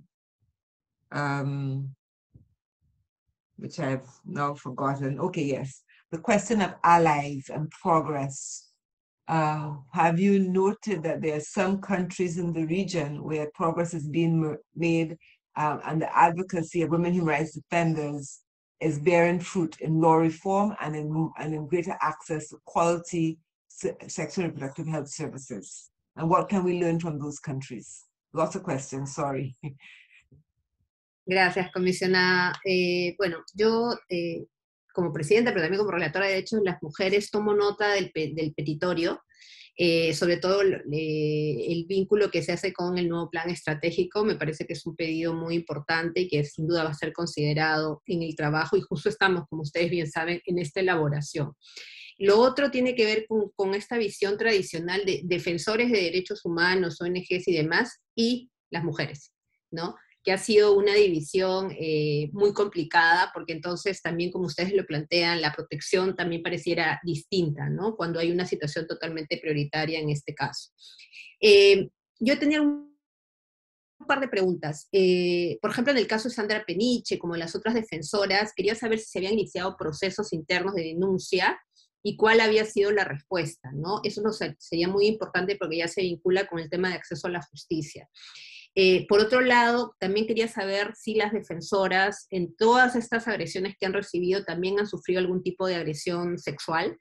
which I've now forgotten. Okay, yes. The question of allies and progress. Have you noted that there are some countries in the region where progress is being made and the advocacy of women human rights defenders is bearing fruit in law reform and in greater access to quality sexual and reproductive health services? And what can we learn from those countries? Lots of questions, sorry. Gracias, comisionada. Bueno, yo como presidenta, pero también como relatora de derechos de las mujeres, tomo nota del petitorio, sobre todo el vínculo que se hace con el nuevo plan estratégico. Me parece que es un pedido muy importante y que sin duda va a ser considerado en el trabajo, y justo estamos, como ustedes bien saben, en esta elaboración. Lo otro tiene que ver con esta visión tradicional de defensores de derechos humanos, ONGs y demás, y las mujeres, ¿no? Que ha sido una división muy complicada, porque entonces también, como ustedes lo plantean, la protección también pareciera distinta, ¿no? Cuando hay una situación totalmente prioritaria en este caso. Yo tenía un par de preguntas. Por ejemplo, en el caso de Sandra Peniche, como en las otras defensoras, quería saber si se habían iniciado procesos internos de denuncia y cuál había sido la respuesta, ¿no? Eso sería muy importante porque ya se vincula con el tema de acceso a la justicia. Por otro lado, también quería saber si las defensoras, en todas estas agresiones que han recibido, también han sufrido algún tipo de agresión sexual.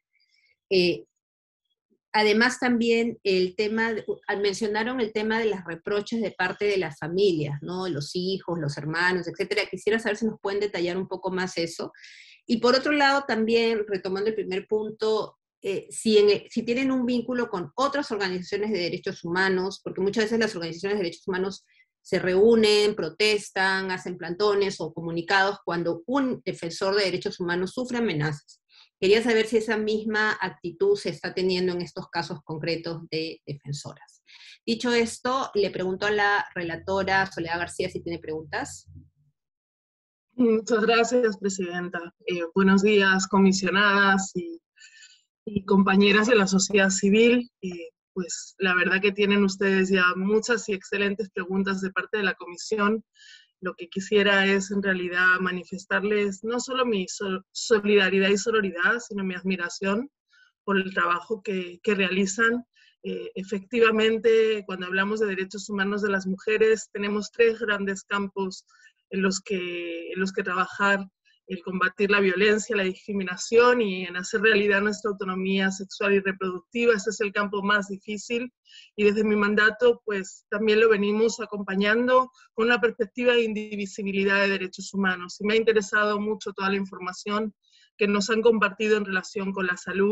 Además, también mencionaron el tema de los reproches de parte de las familias, ¿no? Los hijos, los hermanos, etcétera. Quisiera saber si nos pueden detallar un poco más eso. Y por otro lado, también, retomando el primer punto, si tienen un vínculo con otras organizaciones de derechos humanos, porque muchas veces las organizaciones de derechos humanos se reúnen, protestan, hacen plantones o comunicados cuando un defensor de derechos humanos sufre amenazas. Quería saber si esa misma actitud se está teniendo en estos casos concretos de defensoras. Dicho esto, le pregunto a la relatora Soledad García si tiene preguntas. Muchas gracias, presidenta. Buenos días, comisionadas y compañeras de la sociedad civil. Pues la verdad que tienen ustedes ya muchas y excelentes preguntas de parte de la comisión. Lo que quisiera es en realidad manifestarles no solo mi solidaridad y sororidad, sino mi admiración por el trabajo que realizan. Efectivamente, cuando hablamos de derechos humanos de las mujeres, tenemos 3 grandes campos en los que trabajar: el combatir la violencia, la discriminación y en hacer realidad nuestra autonomía sexual y reproductiva. Ese es el campo más difícil y desde mi mandato pues también lo venimos acompañando con una perspectiva de indivisibilidad de derechos humanos. Y me ha interesado mucho toda la información que nos han compartido en relación con la salud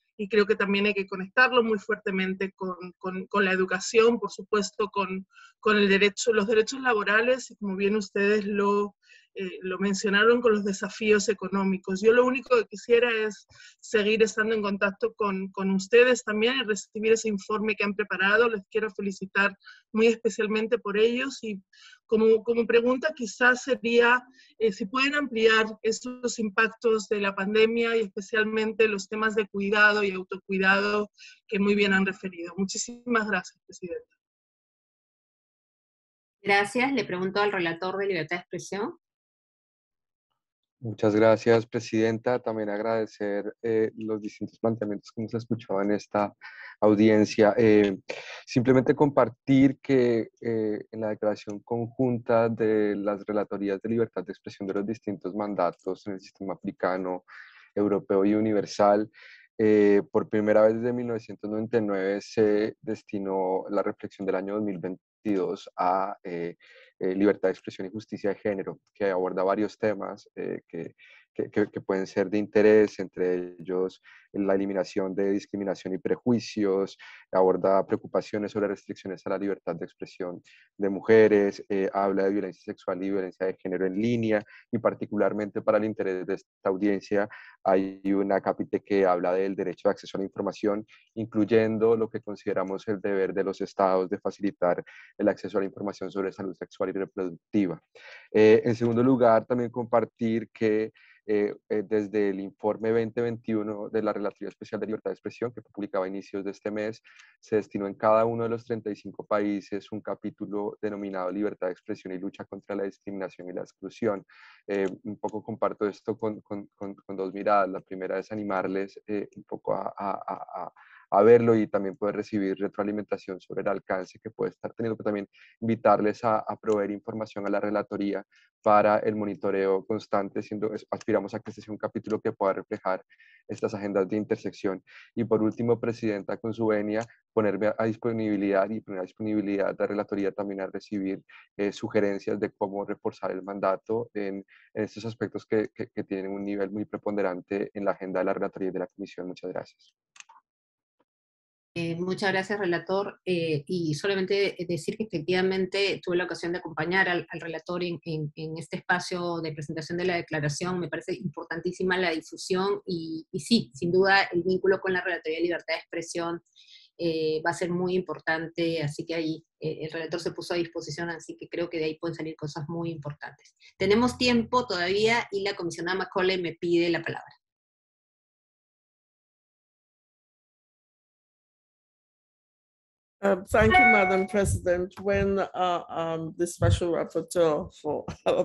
y creo que también hay que conectarlo muy fuertemente con la educación, por supuesto, con el derecho, los derechos laborales, y como bien ustedes lo mencionaron, con los desafíos económicos. Yo lo único que quisiera es seguir estando en contacto con ustedes también y recibir ese informe que han preparado. Les quiero felicitar muy especialmente por ellos, y como pregunta quizás sería si pueden ampliar estos impactos de la pandemia y especialmente los temas de cuidado y autocuidado que muy bien han referido. Muchísimas gracias, Presidenta. Gracias. Le pregunto al relator de libertad de expresión. Muchas gracias, Presidenta. También agradecer los distintos planteamientos que hemos escuchado en esta audiencia. Simplemente compartir que en la declaración conjunta de las relatorías de libertad de expresión de los distintos mandatos en el sistema africano, europeo y universal, por primera vez desde 1999 se destinó la reflexión del año 2022 a libertad de expresión y justicia de género, que aborda varios temas que pueden ser de interés, entre ellos la eliminación de discriminación y prejuicios, aborda preocupaciones sobre restricciones a la libertad de expresión de mujeres, habla de violencia sexual y violencia de género en línea, y particularmente para el interés de esta audiencia hay una capítulo que habla del derecho de acceso a la información, incluyendo lo que consideramos el deber de los estados de facilitar el acceso a la información sobre salud sexual y reproductiva. En segundo lugar, también compartir que desde el informe 2021 de la Relatoría Especial de Libertad de Expresión, que fue publicado a inicios de este mes, se destinó en cada uno de los 35 países un capítulo denominado Libertad de Expresión y Lucha contra la Discriminación y la Exclusión. Un poco comparto esto con dos miradas. La primera es animarles un poco a verlo y también poder recibir retroalimentación sobre el alcance que puede estar teniendo, pero también invitarles a proveer información a la relatoría para el monitoreo constante, aspiramos a que este sea un capítulo que pueda reflejar estas agendas de intersección. Y por último, Presidenta, con su venia, ponerme a disponibilidad y poner a disponibilidad de la relatoría también a recibir sugerencias de cómo reforzar el mandato en estos aspectos que tienen un nivel muy preponderante en la agenda de la relatoría y de la Comisión. Muchas gracias. Muchas gracias, relator. Y solamente decir que efectivamente tuve la ocasión de acompañar al relator en este espacio de presentación de la declaración. Me parece importantísima la difusión y sí, sin duda el vínculo con la Relatoría de Libertad de Expresión va a ser muy importante, así que ahí el relator se puso a disposición, así que creo que de ahí pueden salir cosas muy importantes. Tenemos tiempo todavía y la comisionada Macaulay me pide la palabra. Thank you, Madam President. When the Special Rapporteur for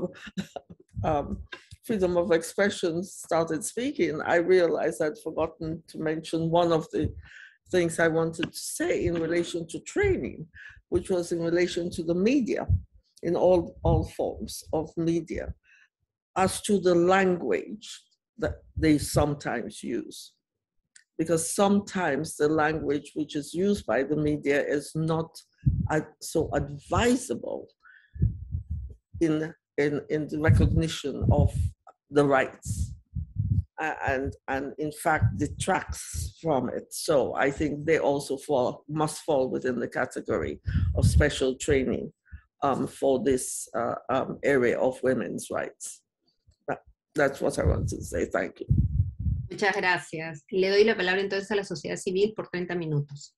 freedom of expression started speaking, I realized I'd forgotten to mention one of the things I wanted to say in relation to training, which was in relation to the media, in all forms of media, as to the language that they sometimes use. Because sometimes the language which is used by the media is not so advisable in the recognition of the rights, and in fact detracts from it. So I think they also must fall within the category of special training for this area of women's rights. That's what I want to say. Thank you. Muchas gracias. Le doy la palabra entonces a la sociedad civil por 30 minutos.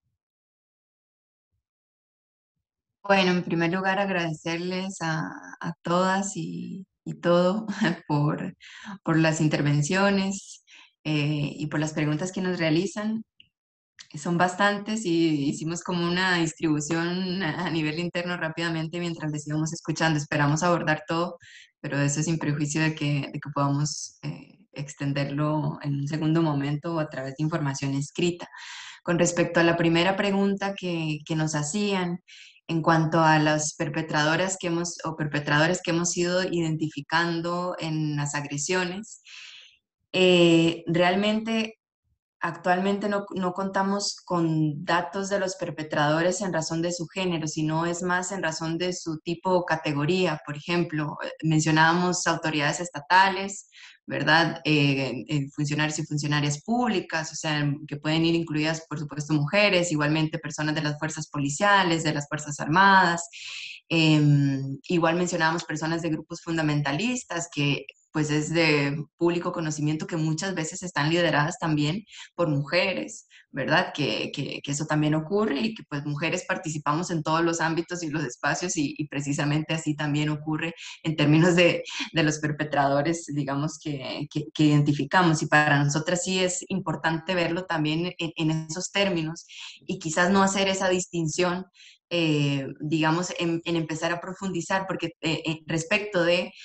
Bueno, en primer lugar agradecerles a todas y todo por las intervenciones y por las preguntas que nos realizan. Son bastantes y hicimos como una distribución a nivel interno rápidamente mientras les íbamos escuchando. Esperamos abordar todo, pero eso sin prejuicio de que podamos extenderlo en un segundo momento o a través de información escrita. Con respecto a la primera pregunta que nos hacían en cuanto a las perpetradores que hemos ido identificando en las agresiones, realmente actualmente no contamos con datos de los perpetradores en razón de su género, sino es más en razón de su tipo o categoría. Por ejemplo, mencionábamos autoridades estatales, ¿verdad? Funcionarios y funcionarias públicas, o sea, que pueden ir incluidas, por supuesto, mujeres, igualmente personas de las fuerzas policiales, de las Fuerzas Armadas. Igual mencionábamos personas de grupos fundamentalistas que pues es de público conocimiento que muchas veces están lideradas también por mujeres, ¿verdad? Que eso también ocurre y que pues mujeres participamos en todos los ámbitos y los espacios y precisamente así también ocurre en términos de los perpetradores, digamos, que identificamos. Y para nosotras sí es importante verlo también en esos términos y quizás no hacer esa distinción, digamos, en empezar a profundizar, porque respecto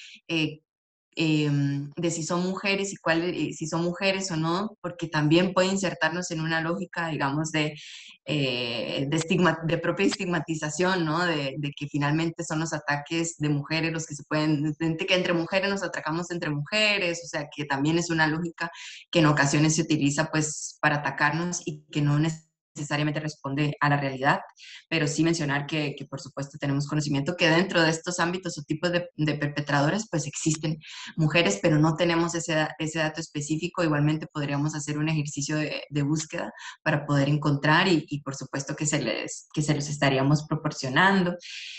de si son mujeres y si son mujeres o no, porque también puede insertarnos en una lógica, digamos, de propia estigmatización, ¿no? De que finalmente son los ataques de mujeres los que se pueden, que entre mujeres nos atacamos entre mujeres, o sea, que también es una lógica que en ocasiones se utiliza pues para atacarnos y que no necesariamente responde a la realidad, pero sí mencionar que por supuesto tenemos conocimiento que dentro de estos ámbitos o tipos de perpetradores pues existen mujeres, pero no tenemos ese dato específico. Igualmente podríamos hacer un ejercicio de búsqueda para poder encontrar y por supuesto que se los estaríamos proporcionando.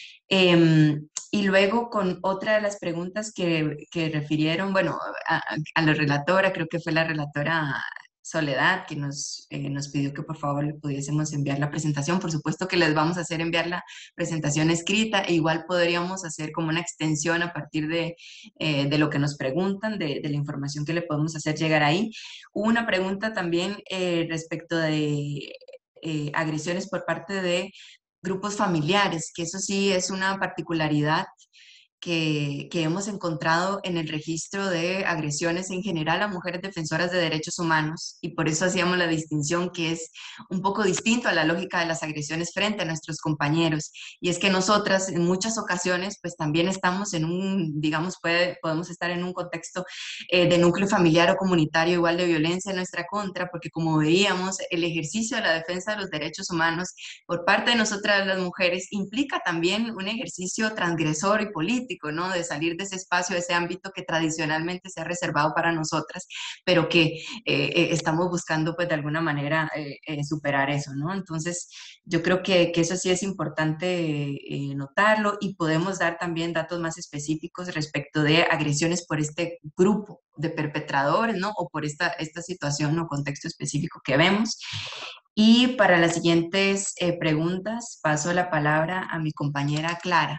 Y luego con otra de las preguntas que refirieron, bueno, a la relatora, creo que fue la relatora Soledad, que nos pidió que por favor le pudiésemos enviar la presentación. Por supuesto que les vamos a hacer enviar la presentación escrita, e igual podríamos hacer como una extensión a partir de lo que nos preguntan, de la información que le podemos hacer llegar ahí. Hubo una pregunta también respecto de agresiones por parte de grupos familiares, que eso sí es una particularidad que hemos encontrado en el registro de agresiones en general a mujeres defensoras de derechos humanos, y por eso hacíamos la distinción que es un poco distinto a la lógica de las agresiones frente a nuestros compañeros, y es que nosotras en muchas ocasiones pues también estamos en un, digamos, podemos estar en un contexto de núcleo familiar o comunitario igual de violencia en nuestra contra, porque como veíamos, el ejercicio de la defensa de los derechos humanos por parte de nosotras las mujeres implica también un ejercicio transgresor y político, ¿no? De salir de ese espacio, de ese ámbito que tradicionalmente se ha reservado para nosotras, pero que estamos buscando pues de alguna manera superar eso, ¿no? Entonces yo creo que eso sí es importante notarlo, y podemos dar también datos más específicos respecto de agresiones por este grupo de perpetradores, ¿no? O por esta situación o contexto específico que vemos. Y para las siguientes preguntas paso la palabra a mi compañera Clara.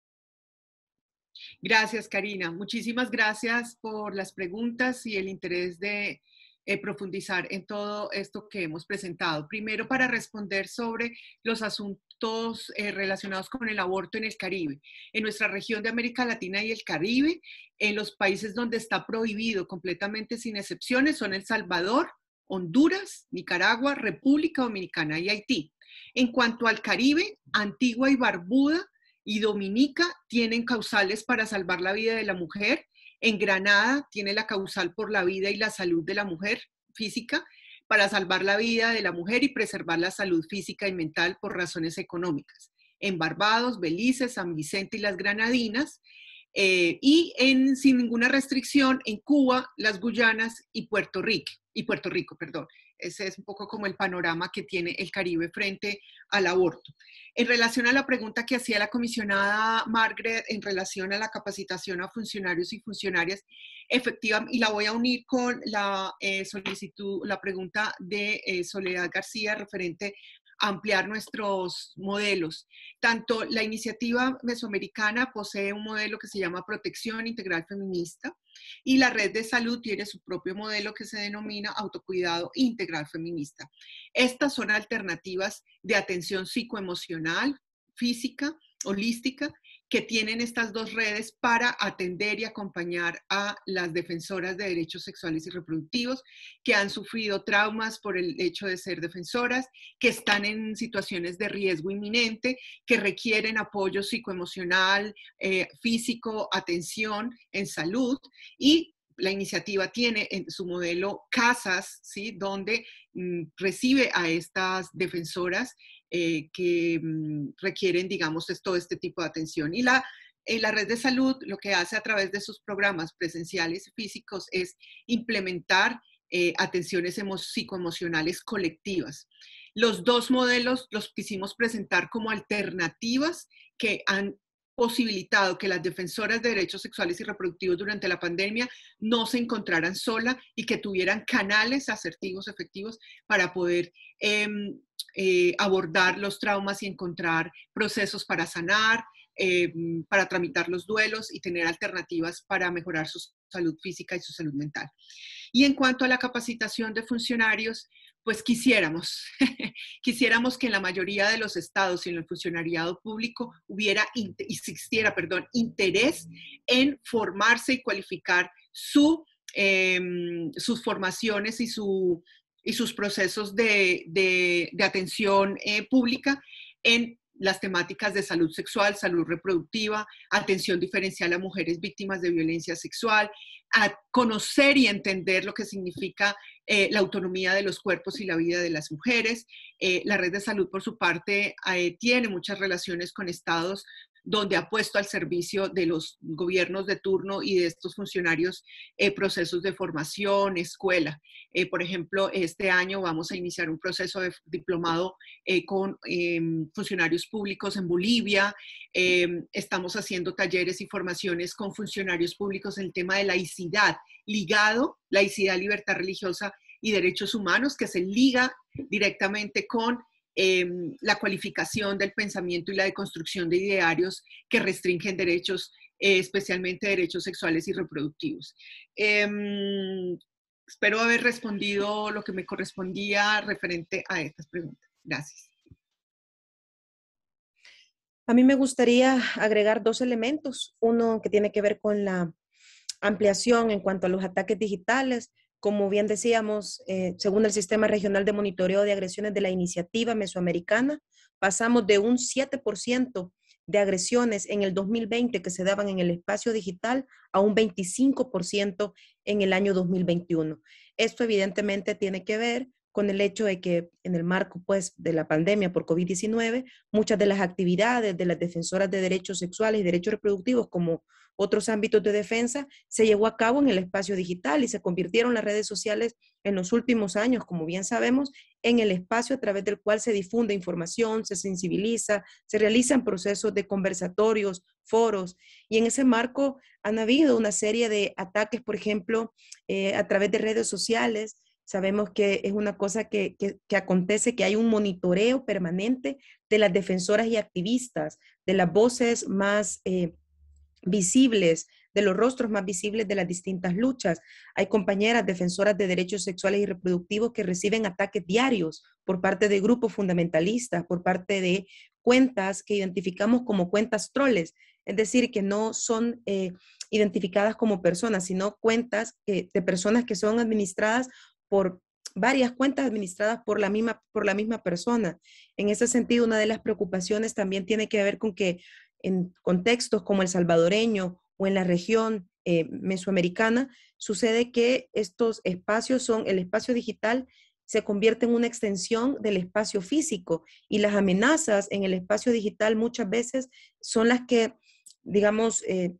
Gracias, Karina. Muchísimas gracias por las preguntas y el interés de profundizar en todo esto que hemos presentado. Primero, para responder sobre los asuntos relacionados con el aborto en el Caribe. En nuestra región de América Latina y el Caribe, en los países donde está prohibido completamente sin excepciones son El Salvador, Honduras, Nicaragua, República Dominicana y Haití. En cuanto al Caribe, Antigua y Barbuda y Dominica tienen causales para salvar la vida de la mujer. En Granada tiene la causal por la vida y la salud de la mujer física para salvar la vida de la mujer y preservar la salud física y mental por razones económicas. En Barbados, Belice, San Vicente y las Granadinas, sin ninguna restricción en Cuba, las Guyanas y Puerto Rico. Ese es un poco como el panorama que tiene el Caribe frente al aborto. En relación a la pregunta que hacía la comisionada Margaret en relación a la capacitación a funcionarios y funcionarias, efectiva, y la voy a unir con la la pregunta de Soledad García referente a ampliar nuestros modelos. Tanto la iniciativa mesoamericana posee un modelo que se llama Protección Integral Feminista, y la Red de Salud tiene su propio modelo que se denomina Autocuidado Integral Feminista. Estas son alternativas de atención psicoemocional, física, holística, que tienen estas dos redes para atender y acompañar a las defensoras de derechos sexuales y reproductivos que han sufrido traumas por el hecho de ser defensoras, que están en situaciones de riesgo inminente, que requieren apoyo psicoemocional, físico, atención en salud, y la iniciativa tiene en su modelo casas, ¿sí? Donde recibe a estas defensoras que requieren, digamos, todo este tipo de atención. Y la red de salud lo que hace a través de sus programas presenciales y físicos es implementar atenciones psicoemocionales colectivas. Los dos modelos los quisimos presentar como alternativas que han posibilitado que las defensoras de derechos sexuales y reproductivos durante la pandemia no se encontraran solas y que tuvieran canales asertivos, efectivos, para poder abordar los traumas y encontrar procesos para sanar, para tramitar los duelos y tener alternativas para mejorar su salud física y su salud mental. Y en cuanto a la capacitación de funcionarios, pues quisiéramos que en la mayoría de los estados y en el funcionariado público existiera interés en formarse y cualificar sus formaciones y sus procesos de atención pública en las temáticas de salud sexual, salud reproductiva, atención diferencial a mujeres víctimas de violencia sexual, a conocer y entender lo que significa la autonomía de los cuerpos y la vida de las mujeres. La red de salud, por su parte, tiene muchas relaciones con estados donde ha puesto al servicio de los gobiernos de turno y de estos funcionarios procesos de formación, escuela. Por ejemplo, este año vamos a iniciar un proceso de diplomado con funcionarios públicos en Bolivia. Estamos haciendo talleres y formaciones con funcionarios públicos en el tema de laicidad, laicidad, libertad religiosa y derechos humanos, que se liga directamente con la cualificación del pensamiento y la deconstrucción de idearios que restringen derechos, especialmente derechos sexuales y reproductivos. Espero haber respondido lo que me correspondía referente a estas preguntas. Gracias. A mí me gustaría agregar dos elementos. Uno que tiene que ver con la ampliación en cuanto a los ataques digitales. Como bien decíamos, según el Sistema Regional de Monitoreo de Agresiones de la Iniciativa Mesoamericana, pasamos de un 7% de agresiones en el 2020 que se daban en el espacio digital a un 25% en el año 2021. Esto evidentemente tiene que ver con el hecho de que en el marco pues, de la pandemia por COVID-19, muchas de las actividades de las defensoras de derechos sexuales y derechos reproductivos, como otros ámbitos de defensa, se llevó a cabo en el espacio digital y se convirtieron las redes sociales en los últimos años, como bien sabemos, en el espacio a través del cual se difunde información, se sensibiliza, se realizan procesos de conversatorios, foros, y en ese marco han habido una serie de ataques, por ejemplo, a través de redes sociales. Sabemos que es una cosa que acontece, que hay un monitoreo permanente de las defensoras y activistas, de las voces más visibles, de los rostros más visibles de las distintas luchas. Hay compañeras defensoras de derechos sexuales y reproductivos que reciben ataques diarios por parte de grupos fundamentalistas, por parte de cuentas que identificamos como cuentas troles, es decir, que no son identificadas como personas, sino cuentas de personas que son administradas por varias cuentas administradas por la misma persona. En ese sentido, una de las preocupaciones también tiene que ver con que en contextos como el salvadoreño o en la región mesoamericana, sucede que estos espacios el espacio digital se convierte en una extensión del espacio físico y las amenazas en el espacio digital muchas veces son las que, digamos,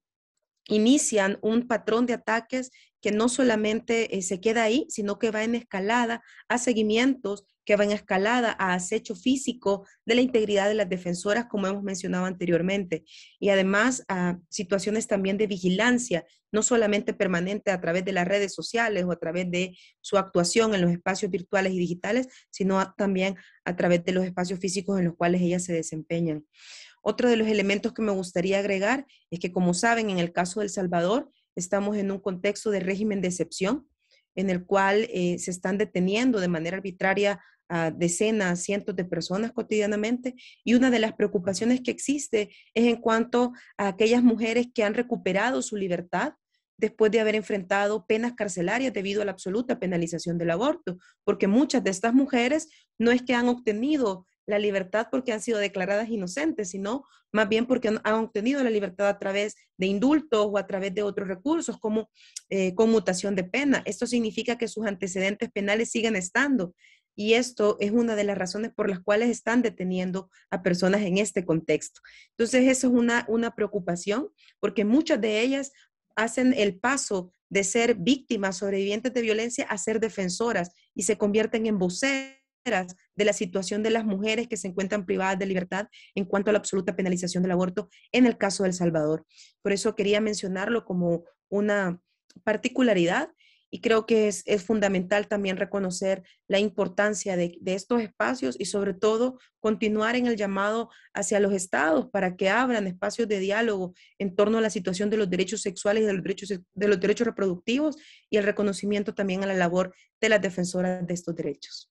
inician un patrón de ataques que no solamente se queda ahí, sino que va en escalada a seguimientos, que va en escalada a acecho físico de la integridad de las defensoras, como hemos mencionado anteriormente, y además a situaciones también de vigilancia, no solamente permanente a través de las redes sociales o a través de su actuación en los espacios virtuales y digitales, sino también a través de los espacios físicos en los cuales ellas se desempeñan. Otro de los elementos que me gustaría agregar es que, como saben, en el caso de El Salvador, estamos en un contexto de régimen de excepción, en el cual se están deteniendo de manera arbitraria a decenas, cientos de personas cotidianamente, y una de las preocupaciones que existe es en cuanto a aquellas mujeres que han recuperado su libertad después de haber enfrentado penas carcelarias debido a la absoluta penalización del aborto, porque muchas de estas mujeres no es que han obtenido la libertad porque han sido declaradas inocentes, sino más bien porque han obtenido la libertad a través de indultos o a través de otros recursos como conmutación de pena. Esto significa que sus antecedentes penales siguen estando y esto es una de las razones por las cuales están deteniendo a personas en este contexto. Entonces, eso es una preocupación porque muchas de ellas hacen el paso de ser víctimas, sobrevivientes de violencia, a ser defensoras y se convierten en voceras de la situación de las mujeres que se encuentran privadas de libertad en cuanto a la absoluta penalización del aborto en el caso de El Salvador. Por eso quería mencionarlo como una particularidad y creo que es fundamental también reconocer la importancia de estos espacios y sobre todo continuar en el llamado hacia los estados para que abran espacios de diálogo en torno a la situación de los derechos sexuales y de los derechos reproductivos y el reconocimiento también a la labor de las defensoras de estos derechos.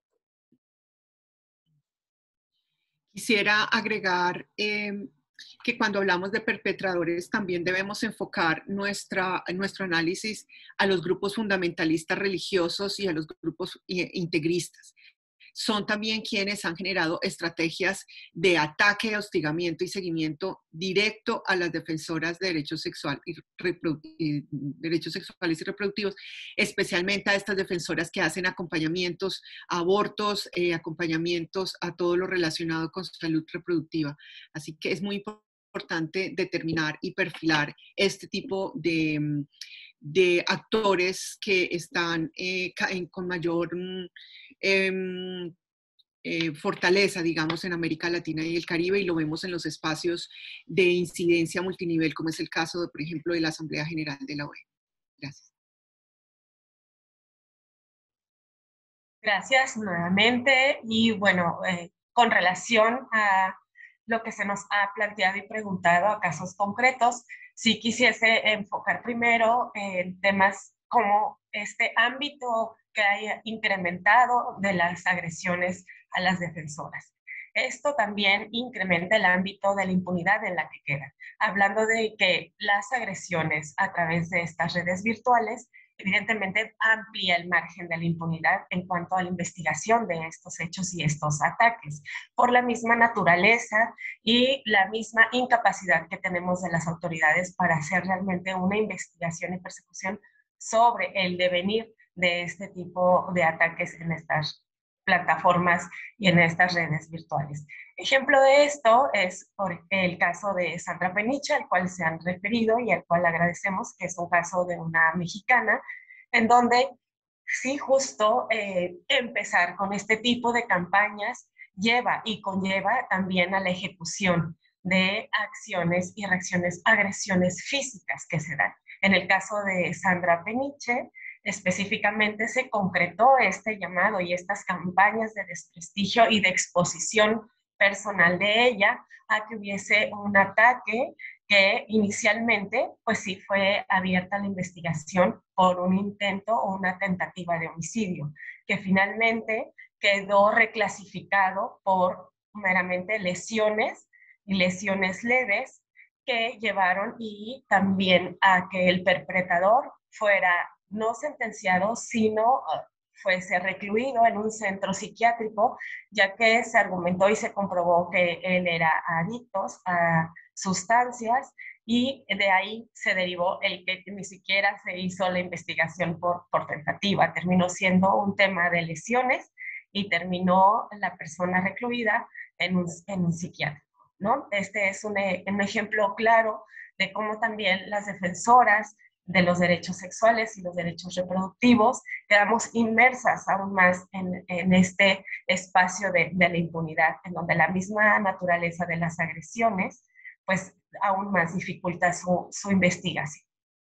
Quisiera agregar que cuando hablamos de perpetradores también debemos enfocar nuestro análisis a los grupos fundamentalistas religiosos y a los grupos integristas. Son también quienes han generado estrategias de ataque, hostigamiento y seguimiento directo a las defensoras de derechos sexuales y reproductivos, especialmente a estas defensoras que hacen acompañamientos a abortos, acompañamientos a todo lo relacionado con salud reproductiva. Así que es muy importante determinar y perfilar este tipo de actores que están con mayor fortaleza, digamos, en América Latina y el Caribe, y lo vemos en los espacios de incidencia multinivel, como es el caso, por ejemplo, de la Asamblea General de la OEA. Gracias. Gracias nuevamente. Y bueno, con relación a lo que se nos ha planteado y preguntado a casos concretos, sí quisiese enfocar primero en temas como este ámbito que haya incrementado de las agresiones a las defensoras. Esto también incrementa el ámbito de la impunidad en la que quedan, hablando de que las agresiones a través de estas redes virtuales evidentemente amplía el margen de la impunidad en cuanto a la investigación de estos hechos y estos ataques, por la misma naturaleza y la misma incapacidad que tenemos de las autoridades para hacer realmente una investigación y persecución sobre el devenir de este tipo de ataques en estas plataformas y en estas redes virtuales. Ejemplo de esto es por el caso de Sandra Peniche, al cual se han referido y al cual agradecemos, que es un caso de una mexicana, en donde sí justo empezar con este tipo de campañas lleva y conlleva también a la ejecución de acciones y reacciones, agresiones físicas que se dan. En el caso de Sandra Peniche, específicamente se concretó este llamado y estas campañas de desprestigio y de exposición personal de ella a que hubiese un ataque que inicialmente, pues sí fue abierta la investigación por un intento o una tentativa de homicidio, que finalmente quedó reclasificado por meramente lesiones y lesiones leves que llevaron y también a que el perpetrador fuera no sentenciado, sino fuese recluido en un centro psiquiátrico, ya que se argumentó y se comprobó que él era adicto a sustancias y de ahí se derivó el que ni siquiera se hizo la investigación por tentativa. Terminó siendo un tema de lesiones y terminó la persona recluida en un psiquiátrico, ¿no? Este es un ejemplo claro de cómo también las defensoras de los derechos sexuales y los derechos reproductivos, quedamos inmersas aún más en este espacio de la impunidad, en donde la misma naturaleza de las agresiones, pues aún más dificulta su investigación.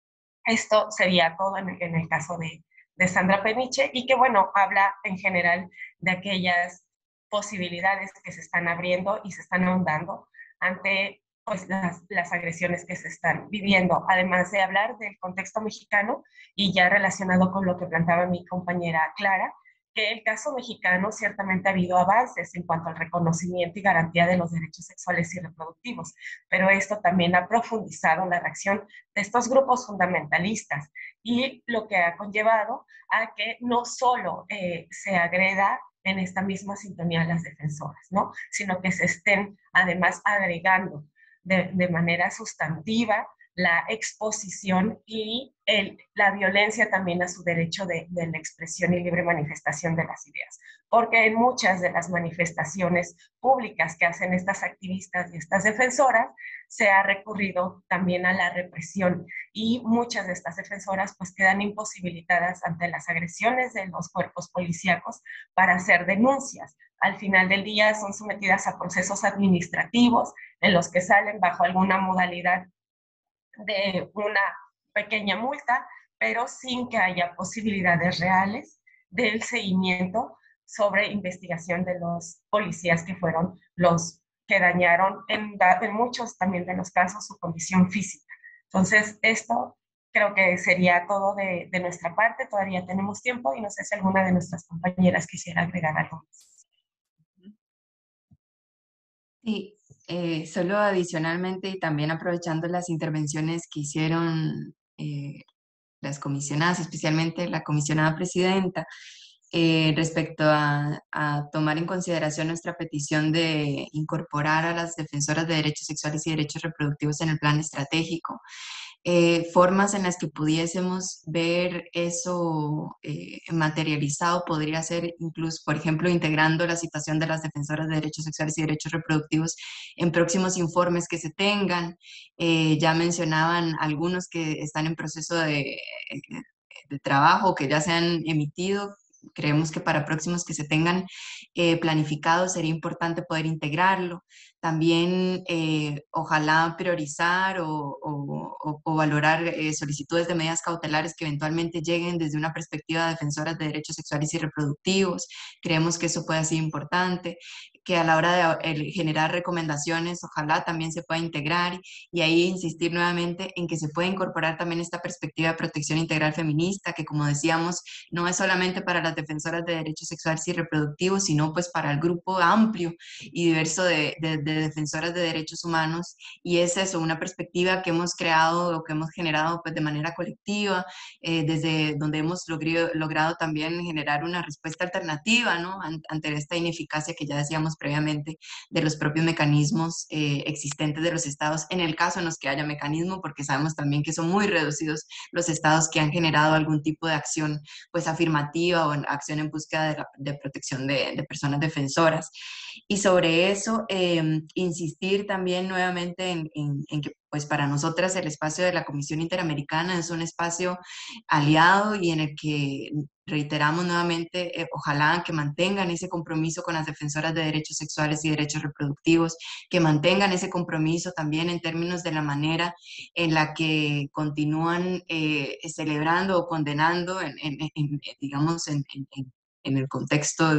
Esto sería todo en el caso de Sandra Peniche, y que bueno, habla en general de aquellas posibilidades que se están abriendo y se están ahondando ante pues, las agresiones que se están viviendo, además de hablar del contexto mexicano y ya relacionado con lo que planteaba mi compañera Clara, que el caso mexicano ciertamente ha habido avances en cuanto al reconocimiento y garantía de los derechos sexuales y reproductivos, pero esto también ha profundizado la reacción de estos grupos fundamentalistas y lo que ha conllevado a que no solo se agreda en esta misma sintonía las defensoras, ¿no? Sino que se estén además agregando de manera sustantiva la exposición y la violencia también a su derecho de la expresión y libre manifestación de las ideas. Porque en muchas de las manifestaciones públicas que hacen estas activistas y estas defensoras, se ha recurrido también a la represión y muchas de estas defensoras pues quedan imposibilitadas ante las agresiones de los cuerpos policíacos para hacer denuncias. Al final del día son sometidas a procesos administrativos en los que salen bajo alguna modalidad de una pequeña multa, pero sin que haya posibilidades reales del seguimiento sobre investigación de los policías que fueron los que dañaron en muchos también de los casos su condición física. Entonces, esto creo que sería todo de nuestra parte. Todavía tenemos tiempo y no sé si alguna de nuestras compañeras quisiera agregar algo más. Sí, solo adicionalmente y también aprovechando las intervenciones que hicieron las comisionadas, especialmente la comisionada presidenta, respecto a tomar en consideración nuestra petición de incorporar a las defensoras de derechos sexuales y derechos reproductivos en el plan estratégico. Formas en las que pudiésemos ver eso materializado podría ser incluso, por ejemplo, integrando la situación de las defensoras de derechos sexuales y derechos reproductivos en próximos informes que se tengan. Ya mencionaban algunos que están en proceso de trabajo, que ya se han emitido. Creemos que para próximos que se tengan planificados sería importante poder integrarlo. También ojalá priorizar o valorar solicitudes de medidas cautelares que eventualmente lleguen desde una perspectiva de defensoras de derechos sexuales y reproductivos. Creemos que eso puede ser importante, que a la hora de generar recomendaciones, ojalá también se pueda integrar y ahí insistir nuevamente en que se puede incorporar también esta perspectiva de protección integral feminista, que como decíamos, no es solamente para las defensoras de derechos sexuales y reproductivos, sino pues para el grupo amplio y diverso de defensoras de derechos humanos, y es eso, una perspectiva que hemos creado o que hemos generado pues de manera colectiva, desde donde hemos logrado también generar una respuesta alternativa, ¿no? Ante esta ineficacia que ya decíamos previamente de los propios mecanismos existentes de los estados, en el caso en los que haya mecanismo, porque sabemos también que son muy reducidos los estados que han generado algún tipo de acción pues afirmativa o acción en búsqueda de protección de personas defensoras. Y sobre eso, insistir también nuevamente en que pues para nosotras el espacio de la Comisión Interamericana es un espacio aliado y en el que reiteramos nuevamente, ojalá que mantengan ese compromiso con las defensoras de derechos sexuales y derechos reproductivos, que mantengan ese compromiso también en términos de la manera en la que continúan celebrando o condenando, digamos, en el contexto,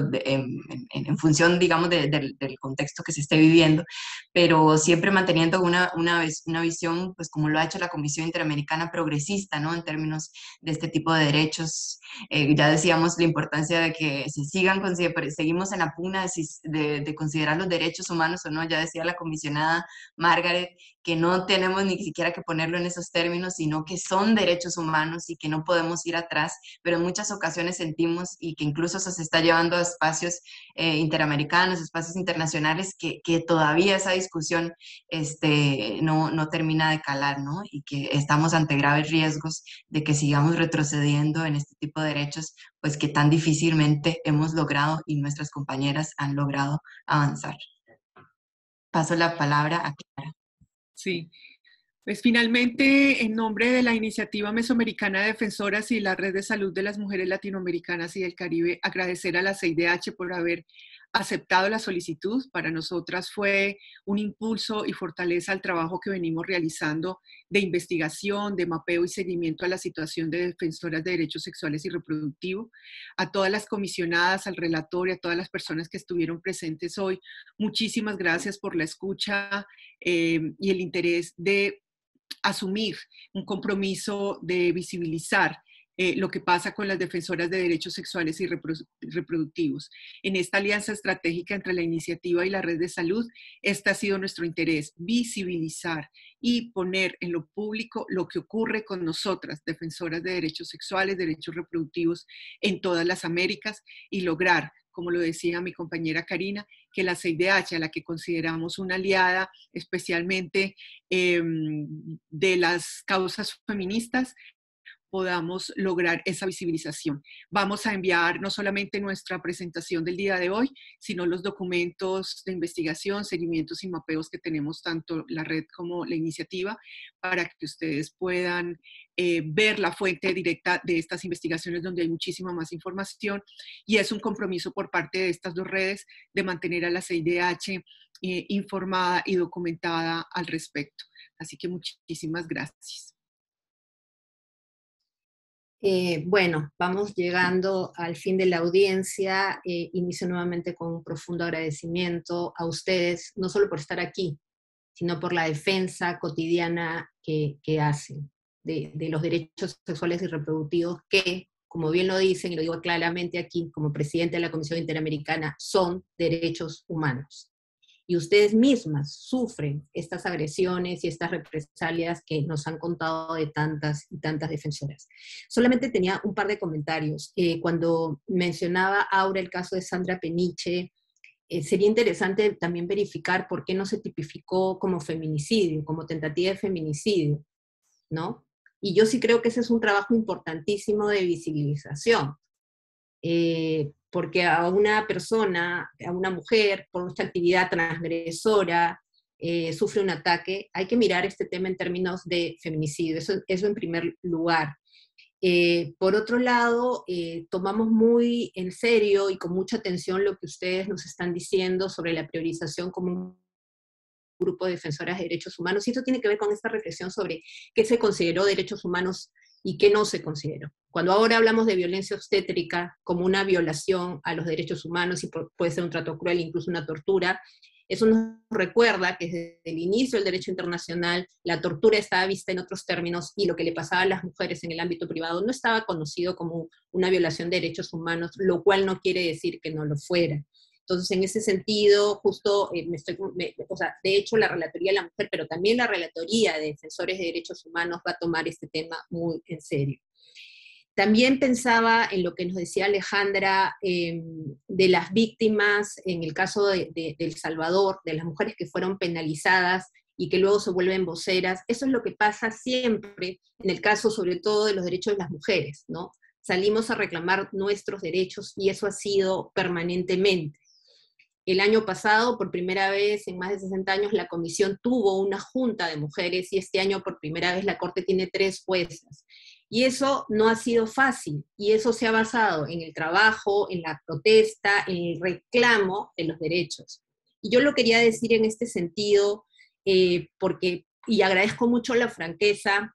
en función, digamos, del contexto que se esté viviendo, pero siempre manteniendo una visión, pues como lo ha hecho la Comisión Interamericana progresista, ¿no? En términos de este tipo de derechos. Ya decíamos la importancia de que se seguimos en la pugna de considerar los derechos humanos o no. Ya decía la comisionada Margaret que no tenemos ni siquiera que ponerlo en esos términos, sino que son derechos humanos y que no podemos ir atrás, pero en muchas ocasiones sentimos, y que incluso eso se está llevando a espacios interamericanos, espacios internacionales, que todavía esa discusión no termina de calar, ¿no? Y que estamos ante graves riesgos de que sigamos retrocediendo en este tipo de derechos, pues que tan difícilmente hemos logrado y nuestras compañeras han logrado avanzar. Paso la palabra a Clara. Sí, pues finalmente, en nombre de la Iniciativa Mesoamericana de Defensoras y la Red de Salud de las Mujeres Latinoamericanas y del Caribe, agradecer a la CIDH por haber aceptado la solicitud. Para nosotras fue un impulso y fortaleza al trabajo que venimos realizando de investigación, de mapeo y seguimiento a la situación de defensoras de derechos sexuales y reproductivos. A todas las comisionadas, al relator y a todas las personas que estuvieron presentes hoy, muchísimas gracias por la escucha y el interés de asumir un compromiso de visibilizar lo que pasa con las defensoras de derechos sexuales y reproductivos. En esta alianza estratégica entre la iniciativa y la red de salud, este ha sido nuestro interés, visibilizar y poner en lo público lo que ocurre con nosotras, defensoras de derechos sexuales, derechos reproductivos en todas las Américas, y lograr como lo decía mi compañera Karina, que la CIDH, a la que consideramos una aliada especialmente de las causas feministas, podamos lograr esa visibilización. Vamos a enviar no solamente nuestra presentación del día de hoy, sino los documentos de investigación, seguimientos y mapeos que tenemos tanto la red como la iniciativa, para que ustedes puedan ver la fuente directa de estas investigaciones, donde hay muchísima más información, y es un compromiso por parte de estas dos redes de mantener a la CIDH informada y documentada al respecto. Así que muchísimas gracias. Bueno, vamos llegando al fin de la audiencia. Inicio nuevamente con un profundo agradecimiento a ustedes, no solo por estar aquí, sino por la defensa cotidiana que hacen de los derechos sexuales y reproductivos, que, como bien lo dicen, y lo digo claramente aquí, como presidente de la Comisión Interamericana, son derechos humanos. Y ustedes mismas sufren estas agresiones y estas represalias que nos han contado de tantas y tantas defensoras. Solamente tenía un par de comentarios. Cuando mencionaba Aura el caso de Sandra Peniche, sería interesante también verificar por qué no se tipificó como feminicidio, como tentativa de feminicidio, ¿no? Y yo sí creo que ese es un trabajo importantísimo de visibilización. Porque a una persona, a una mujer, por esta actividad transgresora, sufre un ataque, hay que mirar este tema en términos de feminicidio, eso en primer lugar. Por otro lado, tomamos muy en serio y con mucha atención lo que ustedes nos están diciendo sobre la priorización como un grupo de defensoras de derechos humanos, y esto tiene que ver con esta reflexión sobre qué se consideró derechos humanos y qué no se consideró. Cuando ahora hablamos de violencia obstétrica como una violación a los derechos humanos, y puede ser un trato cruel, incluso una tortura, eso nos recuerda que desde el inicio del derecho internacional la tortura estaba vista en otros términos, y lo que le pasaba a las mujeres en el ámbito privado no estaba conocido como una violación de derechos humanos, lo cual no quiere decir que no lo fuera. Entonces, en ese sentido, justo, de hecho, la Relatoría de la Mujer, pero también la Relatoría de Defensores de Derechos Humanos va a tomar este tema muy en serio. También pensaba en lo que nos decía Alejandra de las víctimas, en el caso de El Salvador, de las mujeres que fueron penalizadas y que luego se vuelven voceras. Eso es lo que pasa siempre en el caso, sobre todo, de los derechos de las mujeres, ¿no? Salimos a reclamar nuestros derechos y eso ha sido permanentemente. El año pasado, por primera vez en más de 60 años, la Comisión tuvo una junta de mujeres, y este año por primera vez la Corte tiene 3 juezas. Y eso no ha sido fácil, y eso se ha basado en el trabajo, en la protesta, en el reclamo de los derechos. Y yo lo quería decir en este sentido, y agradezco mucho la franqueza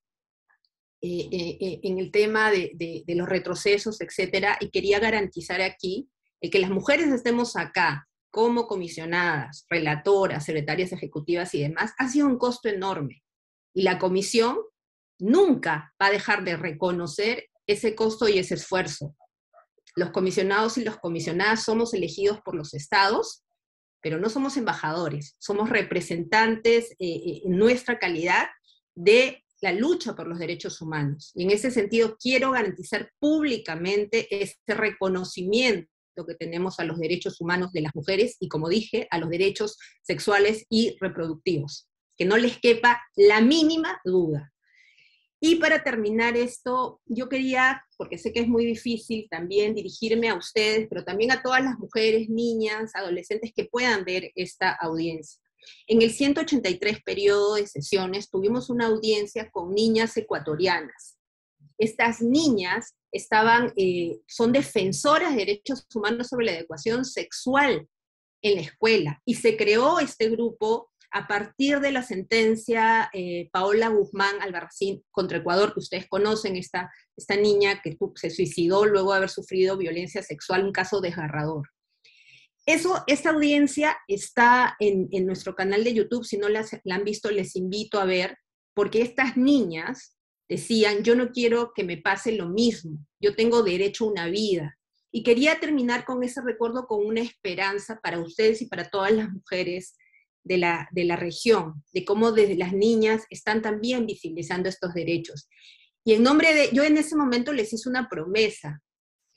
en el tema de los retrocesos, etcétera, y quería garantizar aquí el que las mujeres estemos acá, como comisionadas, relatoras, secretarias ejecutivas y demás, ha sido un costo enorme. Y la comisión nunca va a dejar de reconocer ese costo y ese esfuerzo. Los comisionados y las comisionadas somos elegidos por los estados, pero no somos embajadores, somos representantes en nuestra calidad de la lucha por los derechos humanos. Y en ese sentido quiero garantizar públicamente este reconocimiento que tenemos a los derechos humanos de las mujeres y, como dije, a los derechos sexuales y reproductivos. Que no les quepa la mínima duda. Y para terminar esto, yo quería, porque sé que es muy difícil también dirigirme a ustedes, pero también a todas las mujeres, niñas, adolescentes que puedan ver esta audiencia. En el 183 periodo de sesiones tuvimos una audiencia con niñas ecuatorianas. Estas niñas son defensoras de derechos humanos sobre la educación sexual en la escuela, y se creó este grupo a partir de la sentencia Paola Guzmán Albarracín contra Ecuador, que ustedes conocen, esta niña que se suicidó luego de haber sufrido violencia sexual, un caso desgarrador. Esta audiencia está en nuestro canal de YouTube. Si no la han visto, les invito a ver, porque estas niñas decían: yo no quiero que me pase lo mismo, yo tengo derecho a una vida. Y quería terminar con ese recuerdo, con una esperanza para ustedes y para todas las mujeres de la región, de cómo desde las niñas están también visibilizando estos derechos. Y en nombre yo en ese momento les hice una promesa.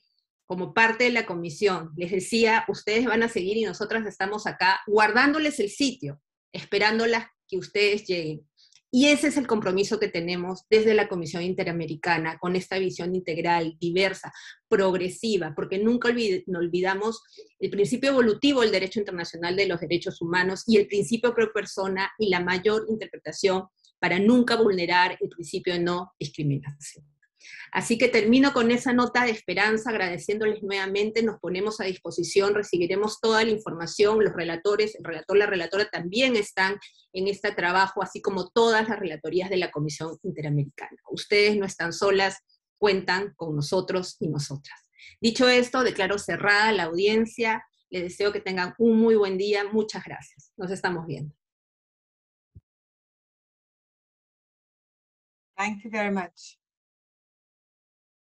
como parte de la comisión, les decía, ustedes van a seguir y nosotras estamos acá guardándoles el sitio, esperándolas que ustedes lleguen. Y ese es el compromiso que tenemos desde la Comisión Interamericana, con esta visión integral, diversa, progresiva, porque nunca olvidamos el principio evolutivo del derecho internacional de los derechos humanos y el principio pro persona y la mayor interpretación para nunca vulnerar el principio de no discriminación. Así que termino con esa nota de esperanza, agradeciéndoles nuevamente, nos ponemos a disposición, recibiremos toda la información, los relatores, el relator, la relatora también están en este trabajo, así como todas las relatorías de la Comisión Interamericana. Ustedes no están solas, cuentan con nosotros y nosotras. Dicho esto, declaro cerrada la audiencia, les deseo que tengan un muy buen día, muchas gracias, nos estamos viendo. Thank you very much.